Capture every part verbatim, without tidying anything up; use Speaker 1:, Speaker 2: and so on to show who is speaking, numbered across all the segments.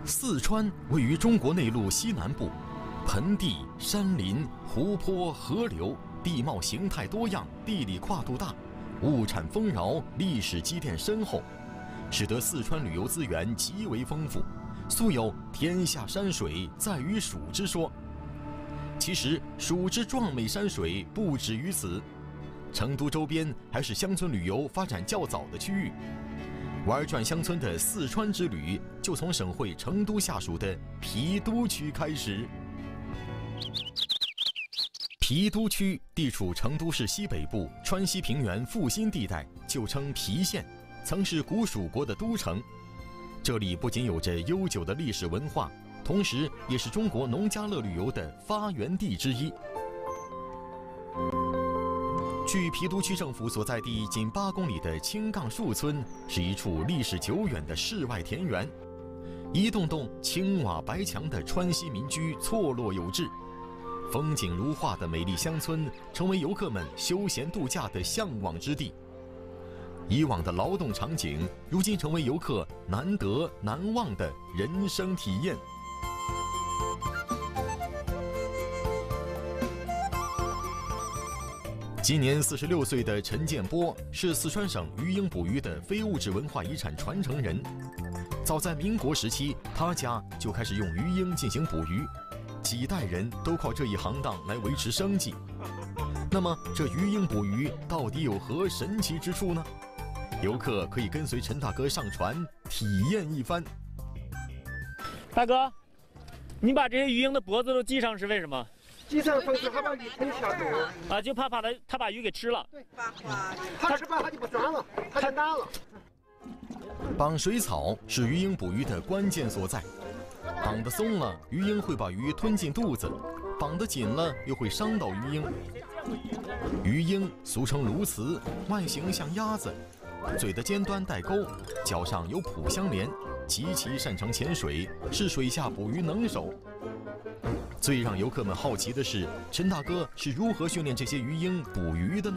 Speaker 1: 四川位于中国内陆西南部，盆地、山林、湖泊、河流，地貌形态多样，地理跨度大，物产丰饶，历史积淀深厚，使得四川旅游资源极为丰富，素有“天下山水在于蜀”之说。其实，蜀之壮美山水不止于此，成都周边还是乡村旅游发展较早的区域。玩转乡村的四川之旅，就从省会成都下属的郫都区开始。郫都区地处成都市西北部川西平原腹心地带，旧称郫县，曾是古蜀国的都城。这里不仅有着悠久的历史文化，同时也是中国农家乐旅游的发源地之一。距郫都区政府所在地仅八公里的青杠树村，是一处历史久远的世外田园，一栋栋青瓦白墙的川西民居错落有致，风景如画的美丽乡村，成为游客们休闲度假的向往之地。以往的劳动场景，如今成为游客难得难忘的人生体验。今年四十六岁的陈建波是四川省鱼鹰捕鱼的非物质文化遗产传承人。早在民国时期，他家就开始用鱼鹰进行捕鱼，几代人都靠这一行当来维持生计。那么，这鱼鹰捕鱼到底有何神奇之处呢？游客可以跟随陈大哥上船体验一番。
Speaker 2: 大哥，你把这些鱼鹰的脖子都系上是为什么？
Speaker 3: 系上防止它把鱼吞下肚
Speaker 2: 啊，就怕把它它把鱼给吃了。
Speaker 3: 对，它吃饱它就不抓了，它就打了。
Speaker 1: 绑水草是鱼鹰捕鱼的关键所在，绑得松了，鱼鹰会把鱼吞进肚子；绑得紧了，又会伤到鱼鹰。鱼鹰俗称鸬鹚，外形像鸭子，嘴的尖端带钩，脚上有蹼相连，极其擅长潜水，是水下捕鱼能手。最让游客们好奇的是，陈大哥是如何训练这些鱼鹰捕鱼的呢？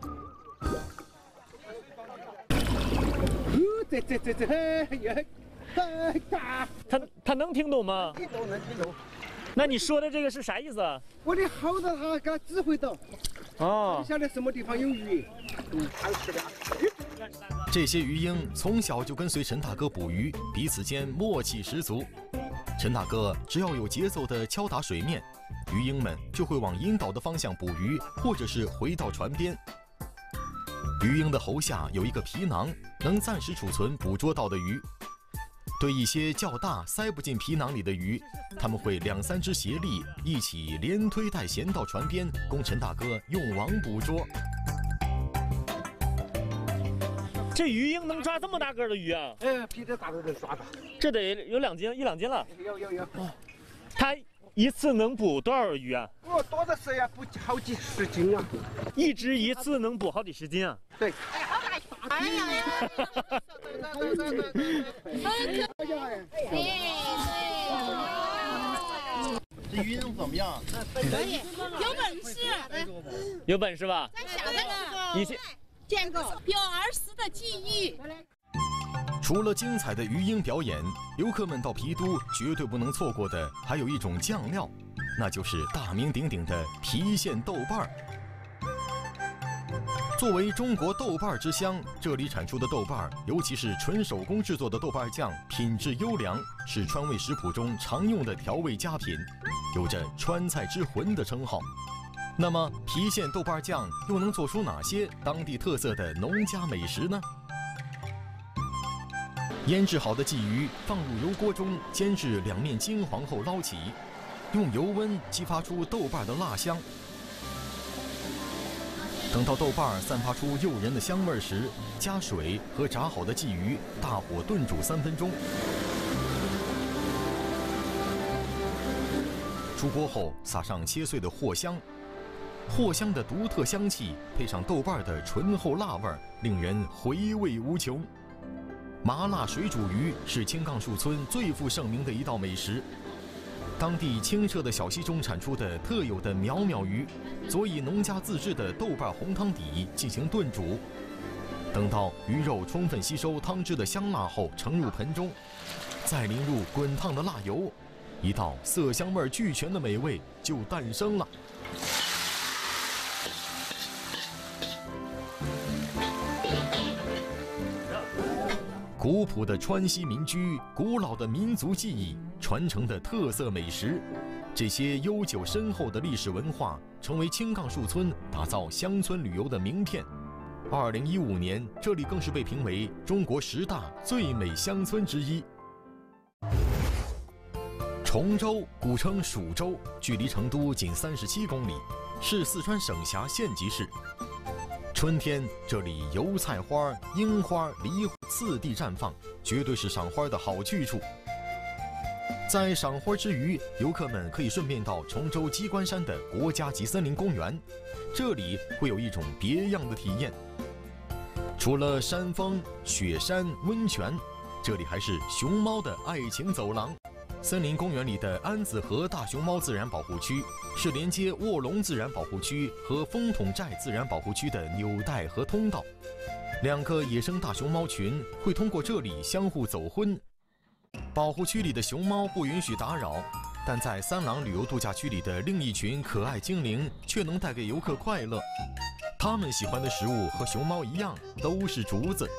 Speaker 3: 这这这这嘿嘿嘿嘎！
Speaker 2: 他他能听懂吗？
Speaker 3: 听懂能听懂。
Speaker 2: 那你说的这个是啥意思啊？
Speaker 3: 我得吼到他，给他指挥到。
Speaker 2: 哦。
Speaker 3: 你晓得什么地方有鱼？嗯，好吃的。
Speaker 1: 这些鱼鹰从小就跟随陈大哥捕鱼，彼此间默契十足。陈大哥只要有节奏地敲打水面，鱼鹰们就会往引导的方向捕鱼，或者是回到船边。鱼鹰的喉下有一个皮囊，能暂时储存捕捉到的鱼。对一些较大塞不进皮囊里的鱼，他们会两三只协力，一起连推带衔到船边，供陈大哥用网捕捉。
Speaker 2: 这鱼鹰能抓这么大个的鱼啊？
Speaker 3: 哎，比这大个能抓到。
Speaker 2: 这得有两斤，一两斤了。
Speaker 3: 有有有。哦，
Speaker 2: 他一次能捕多少鱼啊？
Speaker 3: 哦，多的是呀，捕好几十斤啊。
Speaker 2: 一只一次能捕好几十斤啊？
Speaker 3: 对。
Speaker 4: 哎，好大！哎呀呀！对对对对对。哎，
Speaker 5: 这鱼鹰怎么样？
Speaker 4: 可以，有本事。
Speaker 2: 有本事吧？
Speaker 4: 咱小的时候，
Speaker 2: 你先。
Speaker 4: 见过表儿时的记忆。
Speaker 1: 除了精彩的鱼鹰表演，游客们到郫都绝对不能错过的还有一种酱料，那就是大名鼎鼎的郫县豆瓣儿。作为中国豆瓣之乡，这里产出的豆瓣，尤其是纯手工制作的豆瓣酱，品质优良，是川味食谱中常用的调味佳品，有着川菜之魂的称号。那么，郫县豆瓣酱又能做出哪些当地特色的农家美食呢？腌制好的鲫鱼放入油锅中煎至两面金黄后捞起，用油温激发出豆瓣的辣香。等到豆瓣散发出诱人的香味时，加水和炸好的鲫鱼，大火炖煮三分钟。出锅后撒上切碎的藿香。藿香的独特香气配上豆瓣的醇厚辣味，令人回味无穷。麻辣水煮鱼是青杠树村最负盛名的一道美食。当地清澈的小溪中产出的特有的苗苗鱼，佐以农家自制的豆瓣红汤底进行炖煮。等到鱼肉充分吸收汤汁的香辣后，盛入盆中， 再淋入滚烫的辣油，一道色香味俱全的美味就诞生了。古朴的川西民居，古老的民族记忆，传承的特色美食，这些悠久深厚的历史文化，成为青杠树村打造乡村旅游的名片。二零一五年，这里更是被评为中国十大最美乡村之一。崇州，古称蜀州，距离成都仅三十七公里，是四川省辖县级市。春天，这里油菜花、樱花、梨花次第绽放，绝对是赏花的好去处。在赏花之余，游客们可以顺便到崇州鸡冠山的国家级森林公园，这里会有一种别样的体验。除了山峰、雪山、温泉，这里还是熊猫的爱情走廊。森林公园里的安子河大熊猫自然保护区，是连接卧龙自然保护区和风筒寨自然保护区的纽带和通道。两个野生大熊猫群会通过这里相互走婚。保护区里的熊猫不允许打扰，但在三郎旅游度假区里的另一群可爱精灵却能带给游客快乐。他们喜欢的食物和熊猫一样，都是竹子。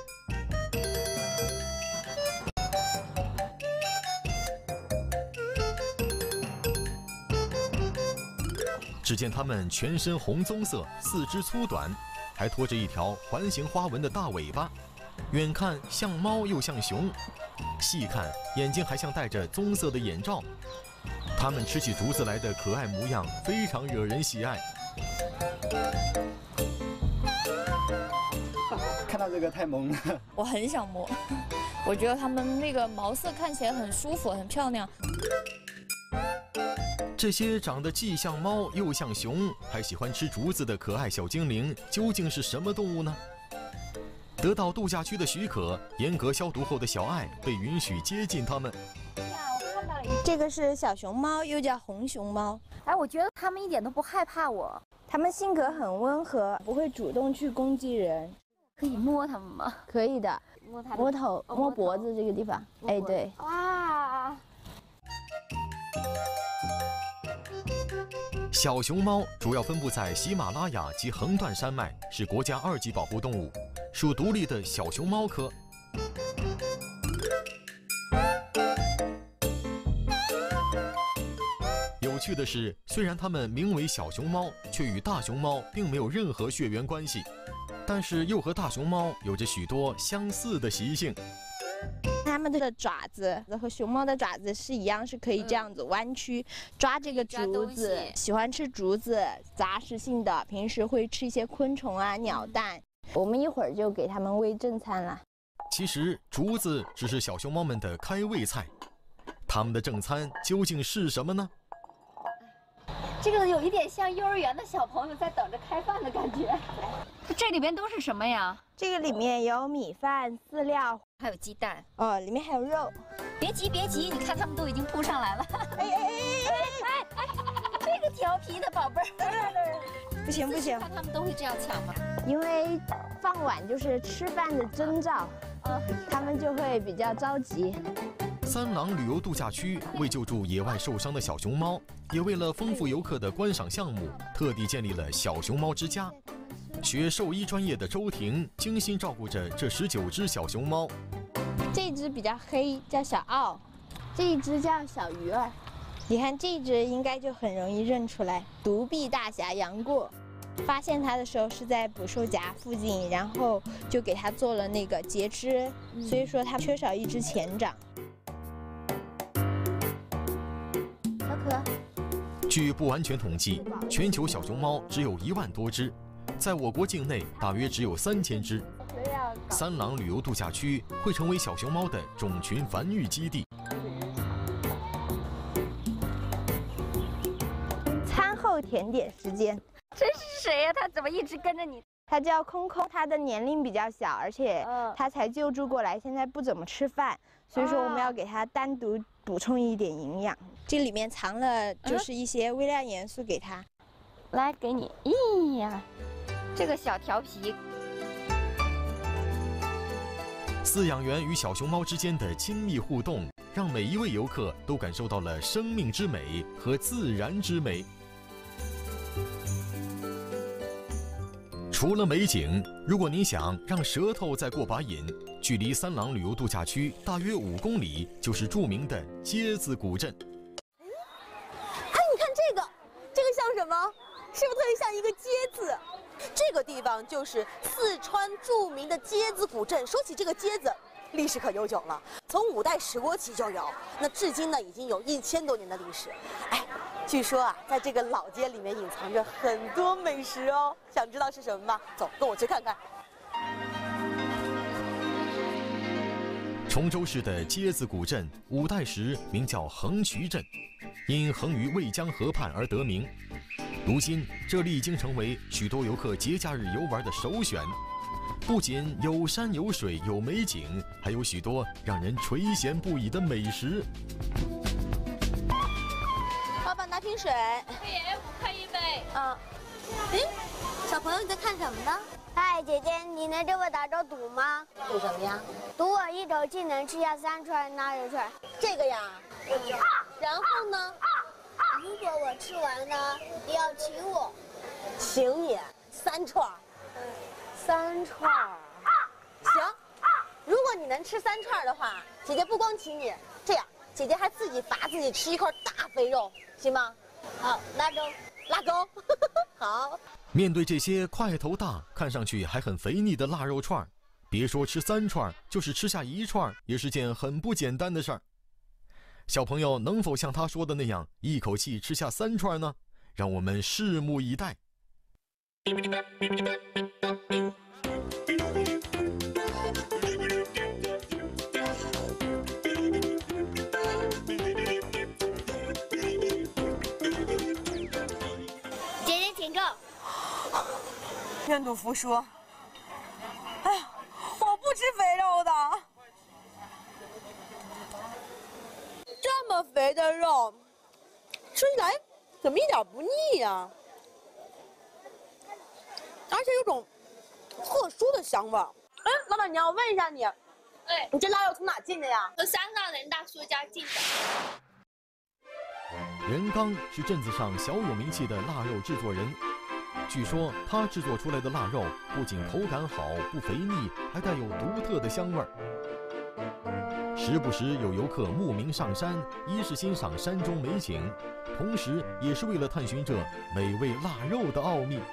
Speaker 1: 只见它们全身红棕色，四肢粗短，还拖着一条环形花纹的大尾巴，远看像猫又像熊，细看眼睛还像戴着棕色的眼罩。它们吃起竹子来的可爱模样非常惹人喜爱。
Speaker 3: 看到这个太萌了，
Speaker 6: 我很想摸，我觉得它们那个毛色看起来很舒服，很漂亮。
Speaker 1: 这些长得既像猫又像熊，还喜欢吃竹子的可爱小精灵，究竟是什么动物呢？得到度假区的许可，严格消毒后的小爱被允许接近它们。
Speaker 6: 这个是小熊猫，又叫红熊猫。
Speaker 7: 哎，我觉得它们一点都不害怕我。
Speaker 6: 它们性格很温和，不会主动去攻击人。
Speaker 7: 可以摸它们吗？
Speaker 6: 可以的，
Speaker 7: 摸它
Speaker 6: 摸头、摸脖子这个地方。哎，对。
Speaker 7: 哇！
Speaker 1: 小熊猫主要分布在喜马拉雅及横断山脉，是国家二级保护动物，属独立的小熊猫科。有趣的是，虽然它们名为小熊猫，却与大熊猫并没有任何血缘关系，但是又和大熊猫有着许多相似的习性。
Speaker 6: 它们的爪子和熊猫的爪子是一样，是可以这样子弯曲抓这个竹子。喜欢吃竹子，杂食性的，平时会吃一些昆虫啊、鸟蛋。我们一会儿就给它们喂正餐了。
Speaker 1: 其实竹子只是小熊猫们的开胃菜，它们的正餐究竟是什么呢？
Speaker 7: 这个有一点像幼儿园的小朋友在等着开饭的感觉。这里边都是什么呀？
Speaker 6: 这个里面有米饭、饲料，
Speaker 7: 还有鸡蛋。
Speaker 6: 哦，里面还有肉。
Speaker 7: 别急别急，你看他们都已经扑上来了。
Speaker 6: 哎哎哎哎哎！
Speaker 7: 这个调皮的宝贝儿。
Speaker 6: 不行不行，
Speaker 7: 看他们都会这样抢吗？
Speaker 6: 因为放碗就是吃饭的征兆，他们就会比较着急。
Speaker 1: 三郎旅游度假区为救助野外受伤的小熊猫，也为了丰富游客的观赏项目，特地建立了小熊猫之家。学兽医专业的周婷精心照顾着这十九只小熊猫。
Speaker 6: 这只比较黑，叫小奥；这一只叫小鱼儿。你看这一只应该就很容易认出来，独臂大侠杨过。发现它的时候是在捕兽夹附近，然后就给它做了那个截肢，所以说它缺少一只前掌。小可，
Speaker 1: 据不完全统计，全球小熊猫只有一万多只，在我国境内大约只有三千只。三郎旅游度假区会成为小熊猫的种群繁育基地。
Speaker 6: 餐后甜点时间。
Speaker 7: 这是谁呀？他怎么一直跟着你？
Speaker 6: 它叫空空，它的年龄比较小，而且它才救助过来，现在不怎么吃饭，所以说我们要给它单独补充一点营养。这里面藏了就是一些微量元素给它。
Speaker 7: 来，给你。咦呀，这个小调皮。
Speaker 1: 饲养员与小熊猫之间的亲密互动， 让每一位游客都感受到了生命之美和自然之美。除了美景，如果您想让舌头再过把瘾，距离三郎旅游度假区大约五公里就是著名的街子古镇。
Speaker 8: 哎，你看这个，这个像什么？是不是特别像一个街字？这个地方就是四川著名的街子古镇。说起这个街子，历史可悠久了，从五代十国起就有，那至今呢已经有一千多年的历史。哎，据说啊，在这个老街里面隐藏着很多美食哦。想知道是什么吗？走，跟我去看看。
Speaker 1: 崇州市的街子古镇，五代时名叫横渠镇，因横于渭江河畔而得名。如今，这里已经成为许多游客节假日游玩的首选。不仅有山有水有美景，还有许多让人垂涎不已的美食。
Speaker 8: 老板，拿瓶水。
Speaker 7: 可以，五块一杯。
Speaker 8: 嗯。哎，小朋友你在看什么呢？
Speaker 9: 嗨，姐姐，你能给我打个赌吗？
Speaker 8: 赌什么呀？
Speaker 9: 赌我一口气能吃下三串腊肉串。
Speaker 8: 这个呀。嗯。然后呢？
Speaker 9: 如果我吃完呢，你要请我。
Speaker 8: 请你三串。
Speaker 9: 嗯。
Speaker 8: 三串。行，如果你能吃三串的话，姐姐不光请你，这样姐姐还自己罚自己吃一块大肥肉，行吗？
Speaker 9: 好，拉钩，
Speaker 8: 拉钩。好。
Speaker 1: 面对这些块头大、看上去还很肥腻的腊肉串，别说吃三串，就是吃下一串也是件很不简单的事儿。小朋友能否像他说的那样，一口气吃下三串呢？让我们拭目以待。
Speaker 9: 姐姐请坐。
Speaker 8: 愿赌服输。哎呀，我不吃肥肉的。这么肥的肉，吃起来怎么一点不腻呀？而且有种特殊的香味儿。哎，老板娘，我问一下你，
Speaker 7: 哎，
Speaker 8: 你这腊肉从哪进的呀？
Speaker 7: 从山上人大叔家进的。
Speaker 1: 任刚是镇子上小有名气的腊肉制作人。据说他制作出来的腊肉不仅口感好、不肥腻，还带有独特的香味儿。时不时有游客慕名上山，一是欣赏山中美景，同时也是为了探寻这美味腊肉的奥秘。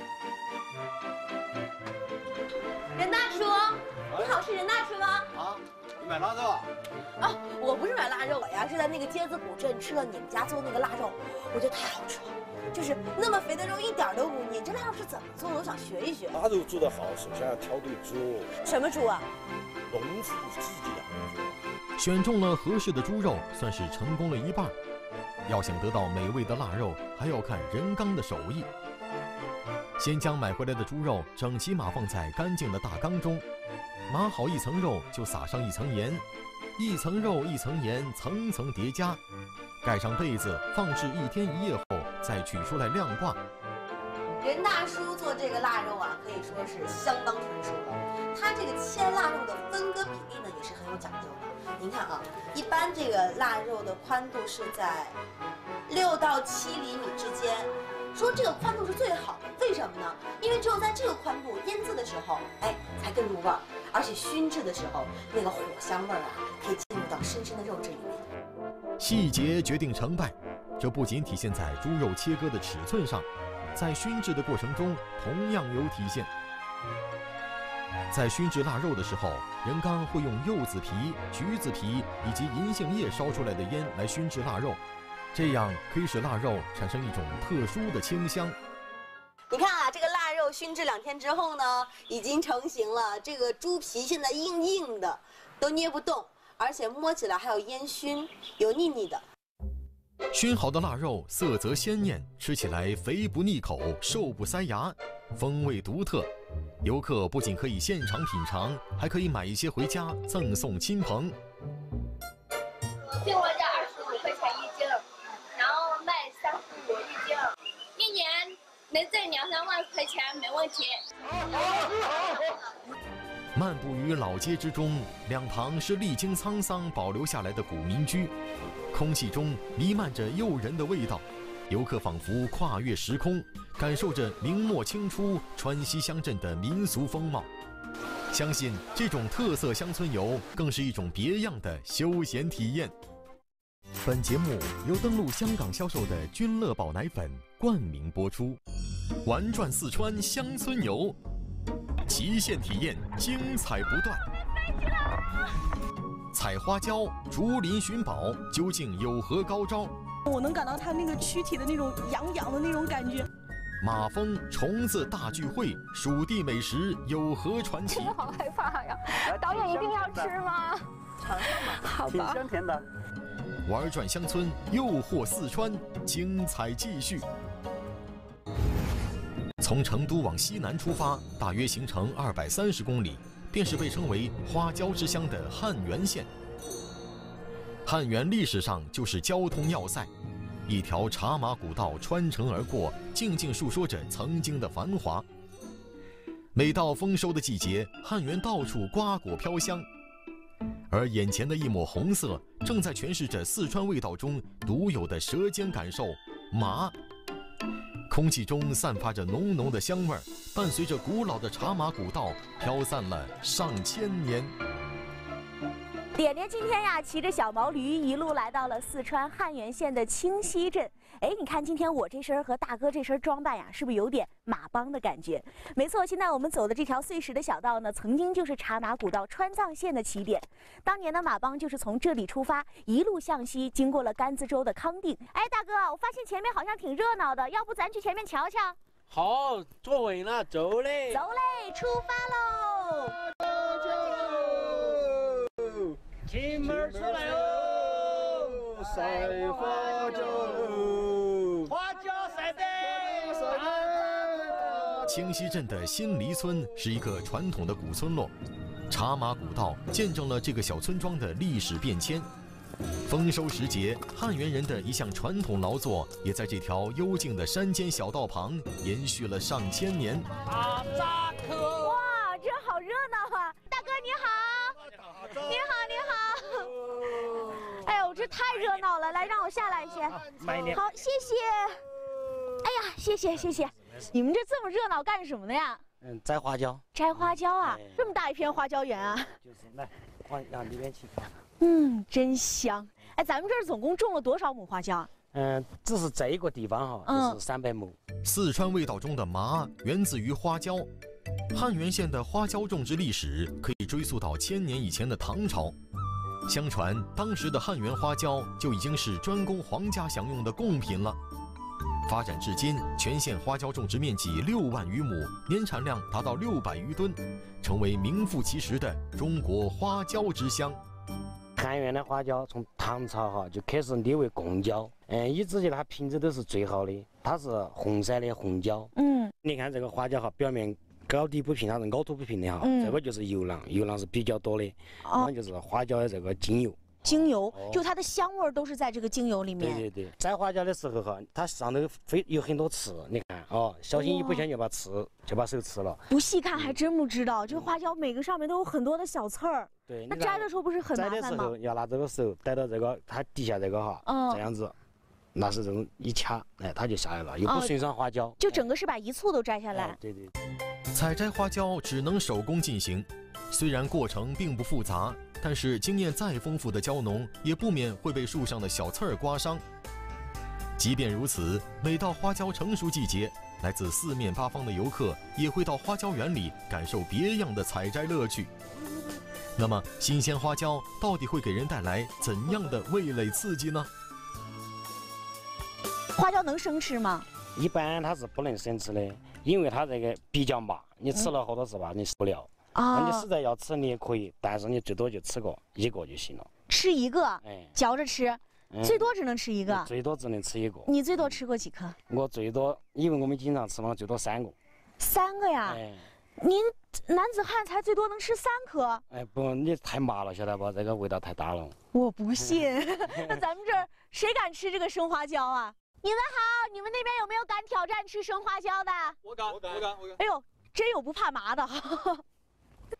Speaker 8: 任大叔，你好，是任大叔吗？
Speaker 5: 啊，你买腊肉啊？
Speaker 8: 啊，我不是买腊肉，我呀是在那个街子古镇吃了你们家做那个腊肉，我觉得太好吃了，就是那么肥的肉一点都不腻。这腊肉是怎么做的？我想学一学。
Speaker 10: 腊肉做得好，首先要挑对猪。
Speaker 8: 什么猪啊？
Speaker 10: 农夫自己养的猪。
Speaker 1: 选中了合适的猪肉，算是成功了一半。要想得到美味的腊肉，还要看任刚的手艺。先将买回来的猪肉整齐码放在干净的大缸中，码好一层肉就撒上一层盐，一层肉一层盐层层叠加，盖上被子放置一天一夜后再取出来晾挂。
Speaker 8: 任大叔做这个腊肉啊，可以说是相当纯熟了。他这个切腊肉的分割比例呢，也是很有讲究的。您看啊，一般这个腊肉的宽度是在六到七厘米之间。说这个宽度是最好的，为什么呢？因为只有在这个宽度腌制的时候，哎，才更入味儿，而且熏制的时候，那个火香味儿啊，可以进入到深深的肉质里面。
Speaker 1: 细节决定成败，这不仅体现在猪肉切割的尺寸上，在熏制的过程中同样有体现。在熏制腊肉的时候，任刚会用柚子皮、橘子皮以及银杏叶烧出来的烟来熏制腊肉，这样可以使腊肉产生一种特殊的清香。
Speaker 8: 你看啊，这个腊肉熏制两天之后呢，已经成型了。这个猪皮现在硬硬的，都捏不动，而且摸起来还有烟熏，油腻腻的。
Speaker 1: 熏好的腊肉色泽鲜艳，吃起来肥不腻口，瘦不塞牙，风味独特。游客不仅可以现场品尝，还可以买一些回家赠送亲朋。
Speaker 7: 进货价二十五块钱一斤，然后卖三十五一斤，一年能挣两三万块钱没问题。
Speaker 1: 漫步于老街之中，两旁是历经沧桑保留下来的古民居，空气中弥漫着诱人的味道，游客仿佛跨越时空，感受着明末清初川西乡镇的民俗风貌。相信这种特色乡村游更是一种别样的休闲体验。本节目由登陆香港销售的君乐宝奶粉冠名播出。玩转四川乡村游，极限体验精彩不断。采花椒、竹林寻宝，究竟有何高招？
Speaker 11: 我能感到它那个躯体的那种痒痒的那种感觉。
Speaker 1: 马蜂、虫子大聚会，蜀地美食有何传奇？
Speaker 7: 真的好害怕呀！导演一定要吃吗？
Speaker 8: 尝尝吧，
Speaker 7: 好吧。
Speaker 3: 挺香甜的。
Speaker 1: 玩转乡村，诱惑四川，精彩继续。从成都往西南出发，大约行程二百三十公里，便是被称为花椒之乡的汉源县。汉源历史上就是交通要塞，一条茶马古道穿城而过，静静述说着曾经的繁华。每到丰收的季节，汉源到处瓜果飘香，而眼前的一抹红色，正在诠释着四川味道中独有的舌尖感受——麻。空气中散发着浓浓的香味儿，伴随着古老的茶马古道，飘散了上千年。
Speaker 12: 点点今天呀，骑着小毛驴一路来到了四川汉源县的清溪镇。哎，你看今天我这身和大哥这身装扮呀，是不是有点马帮的感觉？没错，现在我们走的这条碎石的小道呢，曾经就是茶马古道川藏线的起点。当年的马帮就是从这里出发，一路向西，经过了甘孜州的康定。哎，大哥，我发现前面好像挺热闹的，要不咱去前面瞧瞧？
Speaker 13: 好，坐稳了，走嘞！
Speaker 12: 走嘞，出发喽！
Speaker 3: 亲们出来哦，晒花椒，
Speaker 13: 花椒晒得。
Speaker 1: 清溪镇的新黎村是一个传统的古村落，茶马古道见证了这个小村庄的历史变迁。丰收时节，汉源人的一项传统劳作，也在这条幽静的山间小道旁延续了上千年。
Speaker 13: 阿扎克，
Speaker 12: 哇，这好热闹啊！大哥你好，你好你好。哎呦，这太热闹了！来，让我下来先。好，谢谢。哎呀，谢谢谢谢。你们这这么热闹干什么的呀？
Speaker 13: 嗯，摘花椒。
Speaker 12: 摘花椒啊，这么大一片花椒园啊。
Speaker 13: 就是来，往往里面去。
Speaker 12: 嗯，真香。哎，咱们这儿总共种了多少亩花椒？
Speaker 13: 嗯，只是这一个地方哈，就是三百亩。
Speaker 1: 四川味道中的麻源自于花椒。汉源县的花椒种植历史可以追溯到千年以前的唐朝。相传当时的汉源花椒就已经是专供皇家享用的贡品了。发展至今，全县花椒种植面积六万余亩，年产量达到六百余吨，成为名副其实的中国花椒之乡。
Speaker 13: 汉源的花椒从唐朝哈就开始列为贡椒，嗯，一直以来它品质都是最好的，它是红色的红椒。
Speaker 12: 嗯，
Speaker 13: 你看这个花椒哈，表面高低不平，它是凹凸不平的哈，
Speaker 12: 嗯、
Speaker 13: 这个就是油囊，油囊是比较多的，然后、哦、就是花椒的这个精油。
Speaker 12: 精油，哦、就它的香味都是在这个精油里面。
Speaker 13: 对对对，摘花椒的时候哈，它上头非有很多刺，你看哦，小心一不小心就把刺就把手刺了。
Speaker 12: 不细看还真不知道，这花椒每个上面都有很多的小刺儿。
Speaker 13: 对，
Speaker 12: 那摘的时候不是很麻烦吗？
Speaker 13: 摘的时候要拿这个手逮到这个它底下这个哈，嗯、这样子，那是这种一掐，哎，它就下来了，又不损伤花椒。
Speaker 12: 哦、就整个是把一簇都摘下来。
Speaker 13: 哎、对对。
Speaker 1: 采摘花椒只能手工进行，虽然过程并不复杂。但是经验再丰富的椒农，也不免会被树上的小刺儿刮伤。即便如此，每到花椒成熟季节，来自四面八方的游客也会到花椒园里感受别样的采摘乐趣。那么，新鲜花椒到底会给人带来怎样的味蕾刺激呢？
Speaker 12: 花椒能生吃吗？
Speaker 13: 一般它是不能生吃的，因为它这个比较麻，你吃了好多是吧？你受不了。
Speaker 12: 啊，
Speaker 13: 你实在要吃你也可以，但是你最多就吃个一个就行了。
Speaker 12: 吃一个，
Speaker 13: 哎，
Speaker 12: 嚼着吃，嗯、最多只能吃一个。
Speaker 13: 最多只能吃一个。
Speaker 12: 你最多吃过几颗？
Speaker 13: 我最多，因为我们经常吃嘛，最多三个。
Speaker 12: 三个呀？
Speaker 13: 哎，
Speaker 12: 您男子汉才最多能吃三颗？
Speaker 13: 哎，不，你太麻了，晓得不？这个味道太大了。
Speaker 12: 我不信。那咱们这儿谁敢吃这个生花椒啊？你们好，你们那边有没有敢挑战吃生花椒的？
Speaker 14: 我敢，我敢，我敢，我敢。
Speaker 12: 哎呦，真有不怕麻的。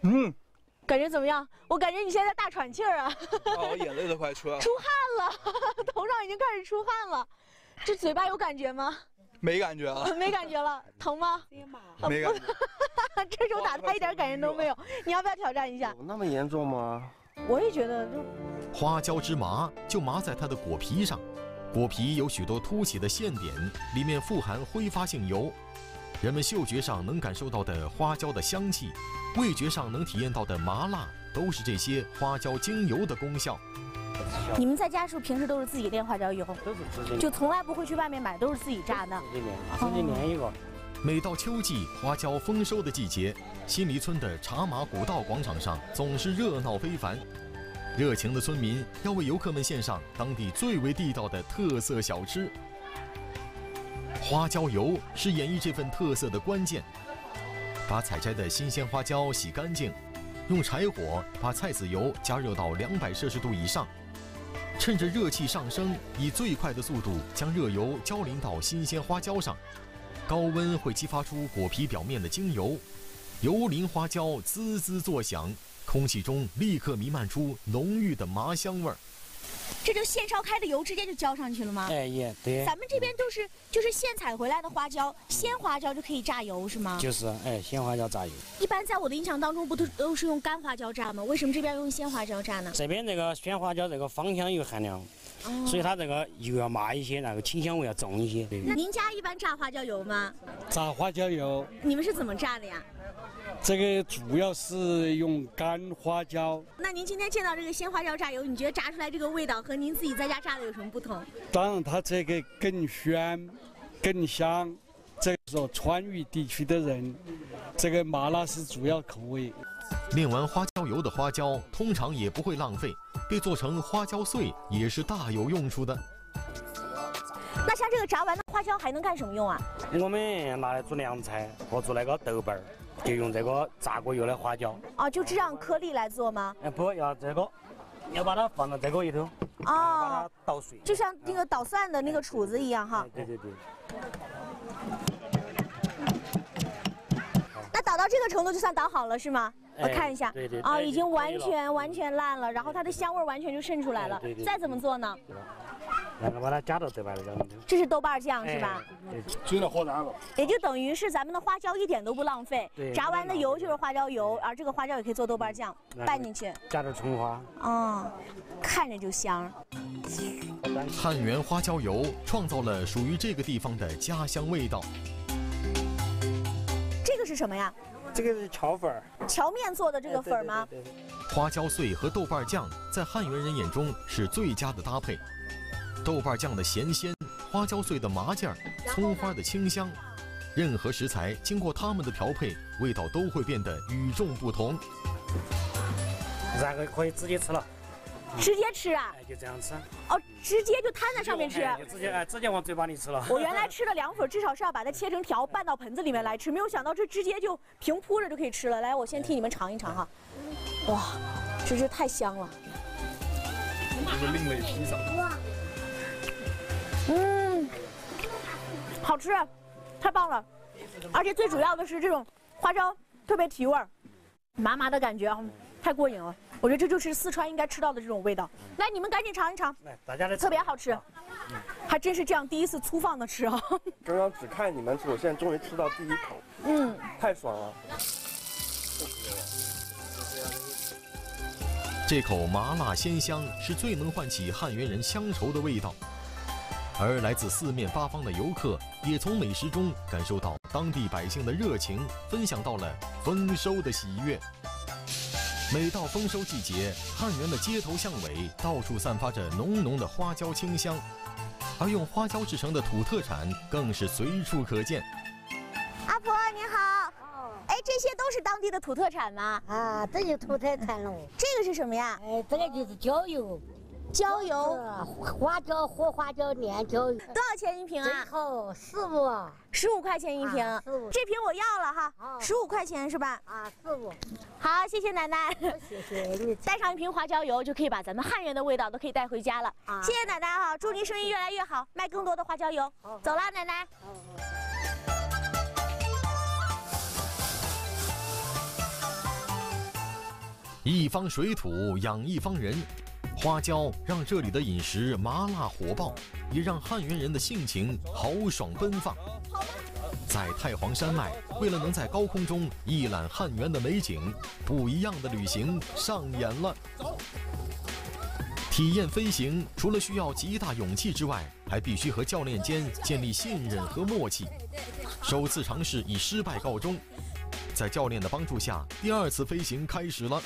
Speaker 3: 嗯，
Speaker 12: 感觉怎么样？我感觉你现在大喘气儿啊！
Speaker 3: 哦，我眼泪都快出来了。
Speaker 12: 出汗了，头上已经开始出汗了。这嘴巴有感觉吗？
Speaker 3: 没感觉了。
Speaker 12: 没感觉了，疼吗？
Speaker 3: 没感觉。
Speaker 12: 这手打他一点感觉都没有。你要不要挑战一下？
Speaker 5: 有那么严重吗？
Speaker 12: 我也觉得就。
Speaker 1: 花椒之麻就麻在它的果皮上，果皮有许多凸起的线点，里面富含挥发性油。人们嗅觉上能感受到的花椒的香气，味觉上能体验到的麻辣，都是这些花椒精油的功效。
Speaker 12: 你们在家是不是平时都是自己炼花椒油？
Speaker 13: 都是自己，
Speaker 12: 就从来不会去外面买，都是自己榨的。
Speaker 13: 自己炼，自己炼一个。
Speaker 1: 每到秋季，花椒丰收的季节，新黎村的茶马古道广场上总是热闹非凡。热情的村民要为游客们献上当地最为地道的特色小吃。花椒油是演绎这份特色的关键。把采摘的新鲜花椒洗干净，用柴火把菜籽油加热到两百摄氏度以上，趁着热气上升，以最快的速度将热油浇淋到新鲜花椒上。高温会激发出果皮表面的精油，油淋花椒滋滋作响，空气中立刻弥漫出浓郁的麻香味儿。
Speaker 12: 这就现烧开的油直接就浇上去了吗？
Speaker 13: 哎也对。
Speaker 12: 咱们这边都是就是现采回来的花椒，鲜花椒就可以榨油是吗？
Speaker 13: 就是哎，鲜花椒榨油。
Speaker 12: 一般在我的印象当中，不都都是用干花椒榨吗？为什么这边用鲜花椒榨呢？
Speaker 13: 这边这个鲜花椒这个芳香油含量。哦、所以它这个油要麻一些，那个清香味要重一些。
Speaker 12: 那您家一般榨花椒油吗？
Speaker 14: 榨花椒油。
Speaker 12: 你们是怎么榨的呀？
Speaker 14: 这个主要是用干花椒。
Speaker 12: 那您今天见到这个鲜花椒榨油，你觉得榨出来这个味道和您自己在家榨的有什么不同？
Speaker 14: 当然，它这个更鲜、更香。这个时候，川渝地区的人，这个麻辣是主要口味。
Speaker 1: 炼完花椒油的花椒通常也不会浪费，被做成花椒碎也是大有用处的。
Speaker 12: 那像这个炸完的花椒还能干什么用啊？
Speaker 13: 我们拿来煮凉菜或做那个豆瓣儿，就用这个炸过油的花椒。
Speaker 12: 哦，就这样颗粒来做吗？
Speaker 13: 哎，不要这个，要把它放到这个里头。哦。把它捣碎。
Speaker 12: 就像那个捣蒜的那个杵子一样哈。
Speaker 13: 对对对。
Speaker 12: 那捣到这个程度就算捣好了是吗？我看一下，
Speaker 13: 对对
Speaker 12: 啊，已经完全完全烂了，然后它的香味完全就渗出来了。再怎么做呢？
Speaker 13: 然后把它加到豆瓣里头。
Speaker 12: 这是豆瓣酱是吧？
Speaker 14: 对，追了火燃了。
Speaker 12: 也就等于是咱们的花椒一点都不浪费，炸完的油就是花椒油，而这个花椒也可以做豆瓣酱，拌进去，
Speaker 13: 加点葱花。
Speaker 12: 哦，看着就香。
Speaker 1: 汉源花椒油创造了属于这个地方的家乡味道。
Speaker 12: 这个是什么呀？
Speaker 13: 这个是荞粉儿，
Speaker 12: 荞面做的这个粉儿吗？
Speaker 13: 对对对对对。
Speaker 1: 花椒碎和豆瓣酱在汉源人眼中是最佳的搭配。豆瓣酱的咸鲜，花椒碎的麻劲儿，葱花的清香，任何食材经过他们的调配，味道都会变得与众不同。
Speaker 13: 然后可以直接吃了。
Speaker 12: 直接吃啊？
Speaker 13: 哎，就这样吃。
Speaker 12: 哦，直接就摊在上面吃。
Speaker 13: 就直接哎，直接往嘴巴里吃了。
Speaker 12: 我原来吃的凉粉，至少是要把它切成条，拌到盆子里面来吃，没有想到这直接就平铺着就可以吃了。来，我先替你们尝一尝哈。哇，这是太香了。
Speaker 3: 这是另类披萨。
Speaker 12: 嗯，好吃，太棒了，而且最主要的是这种花椒特别提味儿，麻麻的感觉，太过瘾了。我觉得这就是四川应该吃到的这种味道。来，你们赶紧尝一尝，
Speaker 13: 来，大家来，
Speaker 12: 特别好吃，还真是这样第一次粗放的吃啊。
Speaker 5: 刚刚只看你们吃，我现在终于吃到第一口，
Speaker 12: 嗯，
Speaker 5: 太爽了。
Speaker 1: 这口麻辣鲜香是最能唤起汉源人乡愁的味道，而来自四面八方的游客也从美食中感受到当地百姓的热情，分享到了丰收的喜悦。每到丰收季节，汉源的街头巷尾到处散发着浓浓的花椒清香，而用花椒制成的土特产更是随处可见。
Speaker 12: 阿婆你好，哎，这些都是当地的土特产吗？
Speaker 15: 啊，这就土特产喽。
Speaker 12: 这个是什么呀？
Speaker 15: 哎，这个就是椒油。
Speaker 12: 椒油，
Speaker 15: 花椒、活花椒、炼椒油，
Speaker 12: 多少钱一瓶啊？
Speaker 15: 最好十五，
Speaker 12: 十五块钱一瓶。啊、这瓶我要了哈，十五块钱是吧？
Speaker 15: 啊，十五。
Speaker 12: 好，谢谢奶奶。
Speaker 15: 谢谢你。
Speaker 12: 带上一瓶花椒油，就可以把咱们汉源的味道都可以带回家了。
Speaker 15: 啊、
Speaker 12: 谢谢奶奶哈，祝您生意越来越好，卖更多的花椒油。走啦，奶奶。
Speaker 1: 一方水土养一方人，花椒让这里的饮食麻辣火爆，也让汉源人的性情豪爽奔放。在太行山脉，为了能在高空中一览汉源的美景，不一样的旅行上演了。体验飞行除了需要极大勇气之外，还必须和教练间建立信任和默契。首次尝试以失败告终，在教练的帮助下，第二次飞行开始了。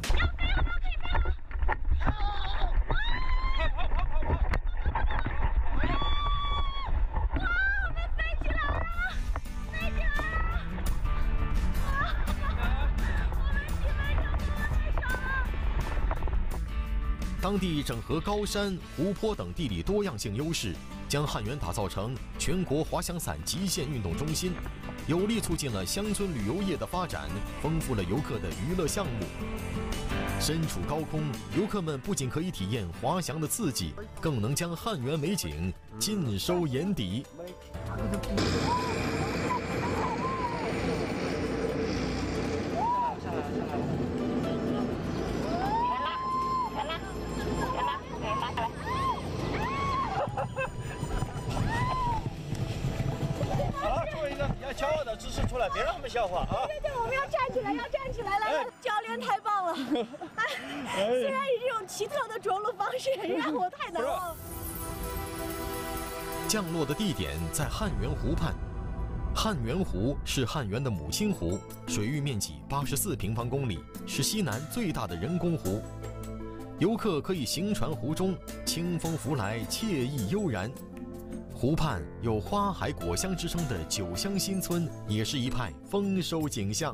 Speaker 1: 当地整合高山、湖泊等地理多样性优势，将汉源打造成全国滑翔伞极限运动中心，有力促进了乡村旅游业的发展，丰富了游客的娱乐项目。身处高空，游客们不仅可以体验滑翔的刺激，更能将汉源美景尽收眼底。
Speaker 3: 骄傲的姿势出来，别让他们笑话啊！
Speaker 12: 对对对，我们要站起来，要站起来！来来，教练太棒了！哎，虽然以这种奇特的着陆方式让我太难忘了。
Speaker 1: 降落的地点在汉源湖畔，汉源湖是汉源的母亲湖，水域面积八十四平方公里，是西南最大的人工湖。游客可以行船湖中，清风拂来，惬意悠然。湖畔有花海果香之称的九乡新村，也是一派丰收景象。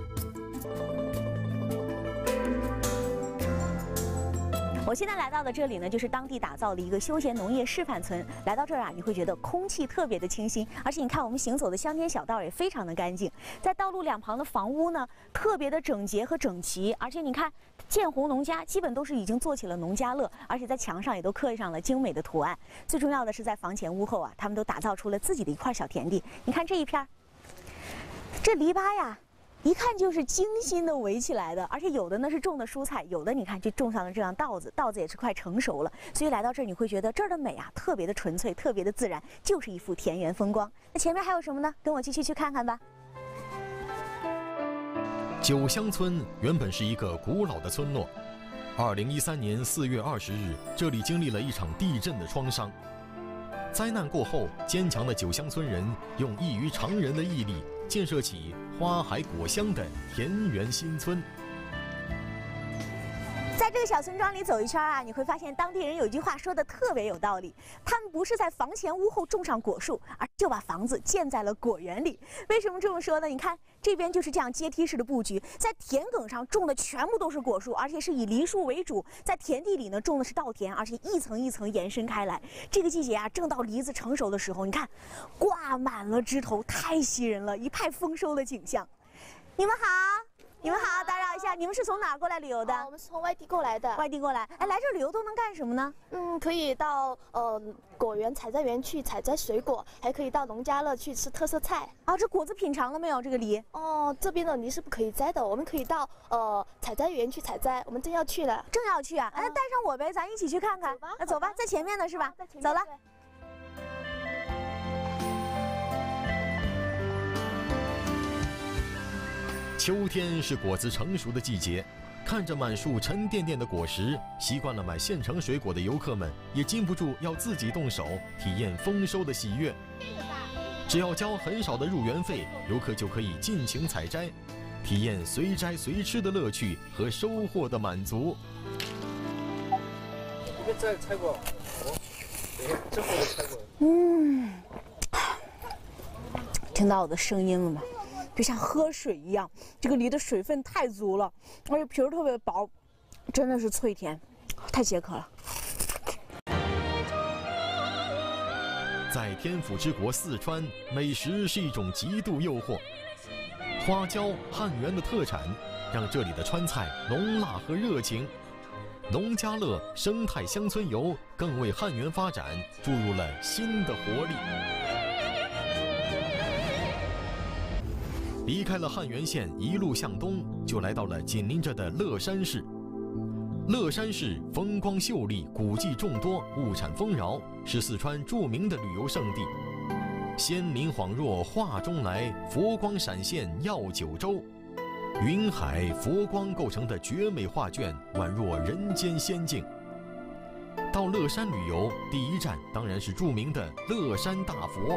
Speaker 12: 我现在来到的这里呢，就是当地打造的一个休闲农业示范村。来到这儿啊，你会觉得空气特别的清新，而且你看我们行走的乡间小道也非常的干净。在道路两旁的房屋呢，特别的整洁和整齐，而且你看建湖农家基本都是已经做起了农家乐，而且在墙上也都刻上了精美的图案。最重要的是在房前屋后啊，他们都打造出了自己的一块小田地。你看这一片，这篱笆呀，一看就是精心的围起来的，而且有的呢是种的蔬菜，有的你看就种上了这样稻子，稻子也是快成熟了，所以来到这儿你会觉得这儿的美啊特别的纯粹，特别的自然，就是一幅田园风光。那前面还有什么呢？跟我继续去看看吧。
Speaker 1: 九乡村原本是一个古老的村落，二零一三年四月二十日，这里经历了一场地震的创伤。灾难过后，坚强的九乡村人用异于常人的毅力，建设起花海果香的田园新村。
Speaker 12: 在这个小村庄里走一圈啊，你会发现当地人有一句话说的特别有道理，他们不是在房前屋后种上果树，而就把房子建在了果园里。为什么这么说呢？你看这边就是这样阶梯式的布局，在田埂上种的全部都是果树，而且是以梨树为主，在田地里呢种的是稻田，而且一层一层延伸开来。这个季节啊，正到梨子成熟的时候，你看挂满了枝头，太吸人了，一派丰收的景象。你们好。你们好，打扰一下，你们是从哪儿过来旅游的？
Speaker 16: 啊、我们是从外地过来的。
Speaker 12: 外地过来，哎，来这旅游都能干什么呢？
Speaker 16: 嗯，可以到呃果园、采摘园去采摘水果，还可以到农家乐去吃特色菜。
Speaker 12: 啊，这果子品尝了没有？这个梨？
Speaker 16: 哦，这边的梨是不可以摘的，我们可以到呃采摘园去采摘。我们正要去了，
Speaker 12: 正要去啊！哎，带上我呗，咱一起去看看。走吧，那走吧，在前面呢是吧？走了。
Speaker 1: 秋天是果子成熟的季节，看着满树沉甸甸的果实，习惯了买现成水果的游客们也禁不住要自己动手体验丰收的喜悦。只要交很少的入园费，游客就可以尽情采摘，体验随摘随吃的乐趣和收获的满足。
Speaker 3: 这个摘采过，哦，对，这后采过。
Speaker 12: 嗯，听到我的声音了吗？就像喝水一样，这个梨的水分太足了，而且皮儿特别薄，真的是脆甜，太解渴了。
Speaker 1: 在天府之国四川，美食是一种极度诱惑。花椒，汉源的特产，让这里的川菜浓辣和热情。农家乐、生态乡村游更为汉源发展注入了新的活力。 离开了汉源县，一路向东，就来到了紧邻着的乐山市。乐山市风光秀丽，古迹众多，物产丰饶，是四川著名的旅游胜地。仙林恍若画中来，佛光闪现耀九州。云海佛光构成的绝美画卷，宛若人间仙境。到乐山旅游，第一站当然是著名的乐山大佛。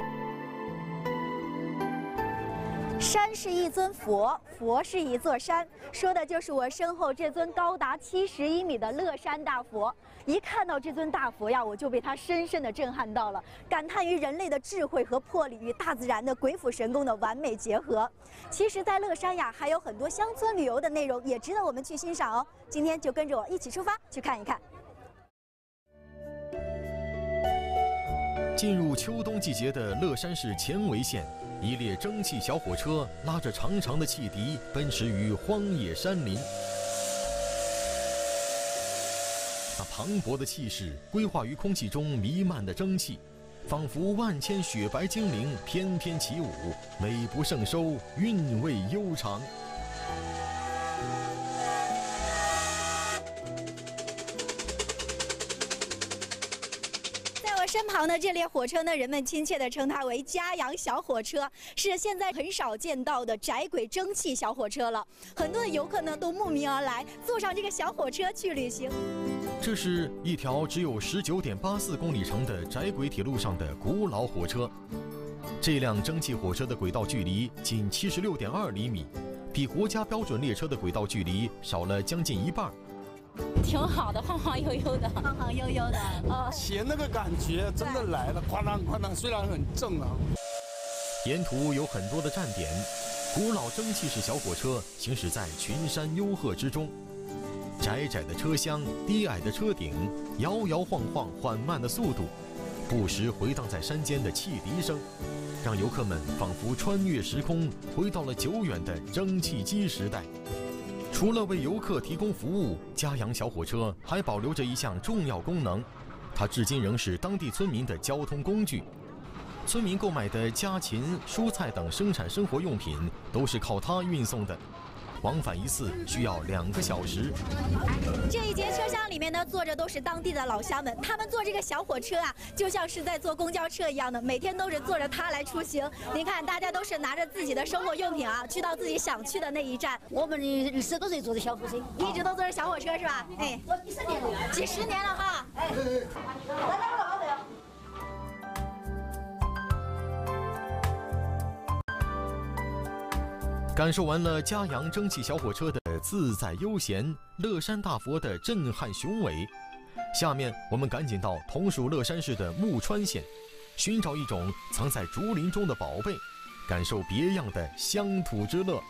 Speaker 12: 山是一尊佛，佛是一座山，说的就是我身后这尊高达七十一米的乐山大佛。一看到这尊大佛呀，我就被它深深的震撼到了，感叹于人类的智慧和魄力与大自然的鬼斧神工的完美结合。其实，在乐山呀，还有很多乡村旅游的内容，也值得我们去欣赏哦。今天就跟着我一起出发，去看一看。
Speaker 1: 进入秋冬季节的乐山市犍为县，一列蒸汽小火车拉着长长的汽笛，奔驰于荒野山林。那磅礴的气势规划于空气中弥漫的蒸汽，仿佛万千雪白精灵翩翩起舞，美不胜收，韵味悠长。
Speaker 12: 身旁的这列火车呢，人们亲切地称它为嘉阳小火车，是现在很少见到的窄轨蒸汽小火车了。很多的游客呢都慕名而来，坐上这个小火车去旅行。
Speaker 1: 这是一条只有十九点八四公里长的窄轨铁路上的古老火车。这辆蒸汽火车的轨道距离仅七十六点二厘米，比国家标准列车的轨道距离少了将近一半。
Speaker 17: 挺好的，晃晃悠悠的，
Speaker 12: 晃晃悠悠的。
Speaker 17: 哦，
Speaker 3: 前那个感觉真的来了，哐当哐当，虽然很正啊。
Speaker 1: 沿途有很多的站点，古老蒸汽式小火车行驶在群山幽壑之中，窄窄的车厢，低矮的车顶，摇摇晃晃，缓慢的速度，不时回荡在山间的汽笛声，让游客们仿佛穿越时空，回到了久远的蒸汽机时代。除了为游客提供服务，嘉阳小火车还保留着一项重要功能，它至今仍是当地村民的交通工具。村民购买的家禽、蔬菜等生产生活用品都是靠它运送的，往返一次需要两个小时。
Speaker 12: 这一节车厢里面呢，坐着都是当地的老乡们，他们坐这个小火车啊，就像是在坐公交车一样的，每天都是坐着它来出行。您看，大家都是拿着自己的生活用品啊，去到自己想去的那一站。
Speaker 15: 我们的二十多岁坐的小火车，
Speaker 12: 一直都坐着小火车是吧？哎，几十年了，几十年了哈。哎，来来来，来来。
Speaker 1: 感受完了嘉阳蒸汽小火车的自在悠闲，乐山大佛的震撼雄伟，下面我们赶紧到同属乐山市的木川县，寻找一种藏在竹林中的宝贝，感受别样的乡土之乐。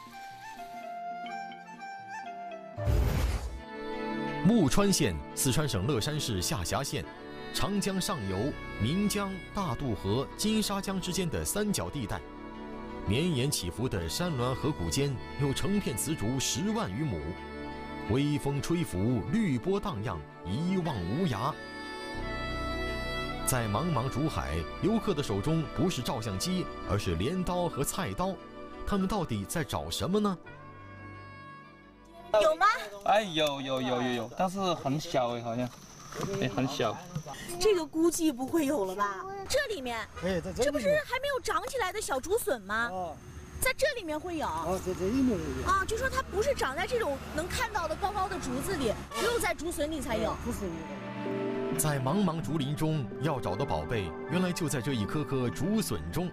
Speaker 1: 木川县，四川省乐山市下辖县，长江上游、岷江、大渡河、金沙江之间的三角地带。绵延起伏的山峦河谷间有成片瓷竹十万余亩，微风吹拂，绿波荡漾，一望无涯。在茫茫竹海，游客的手中不是照相机，而是镰刀和菜刀，他们到底在找什么呢？
Speaker 12: 有吗？
Speaker 18: 哎，有有有有有，但是很小哎，好像，哎，很小。
Speaker 11: 这个估计不会有了吧？
Speaker 12: 这里面，
Speaker 3: 哎，在这
Speaker 11: 这不是还没有长起来的小竹笋吗？
Speaker 3: 哦，
Speaker 11: 在这里面会有。
Speaker 3: 哦，在这里面有。
Speaker 11: 啊，就说它不是长在这种能看到的高高的竹子里，只有在竹笋里才有。
Speaker 3: 不是。
Speaker 1: 在茫茫竹林中，要找的宝贝，原来就在这一颗颗竹笋中。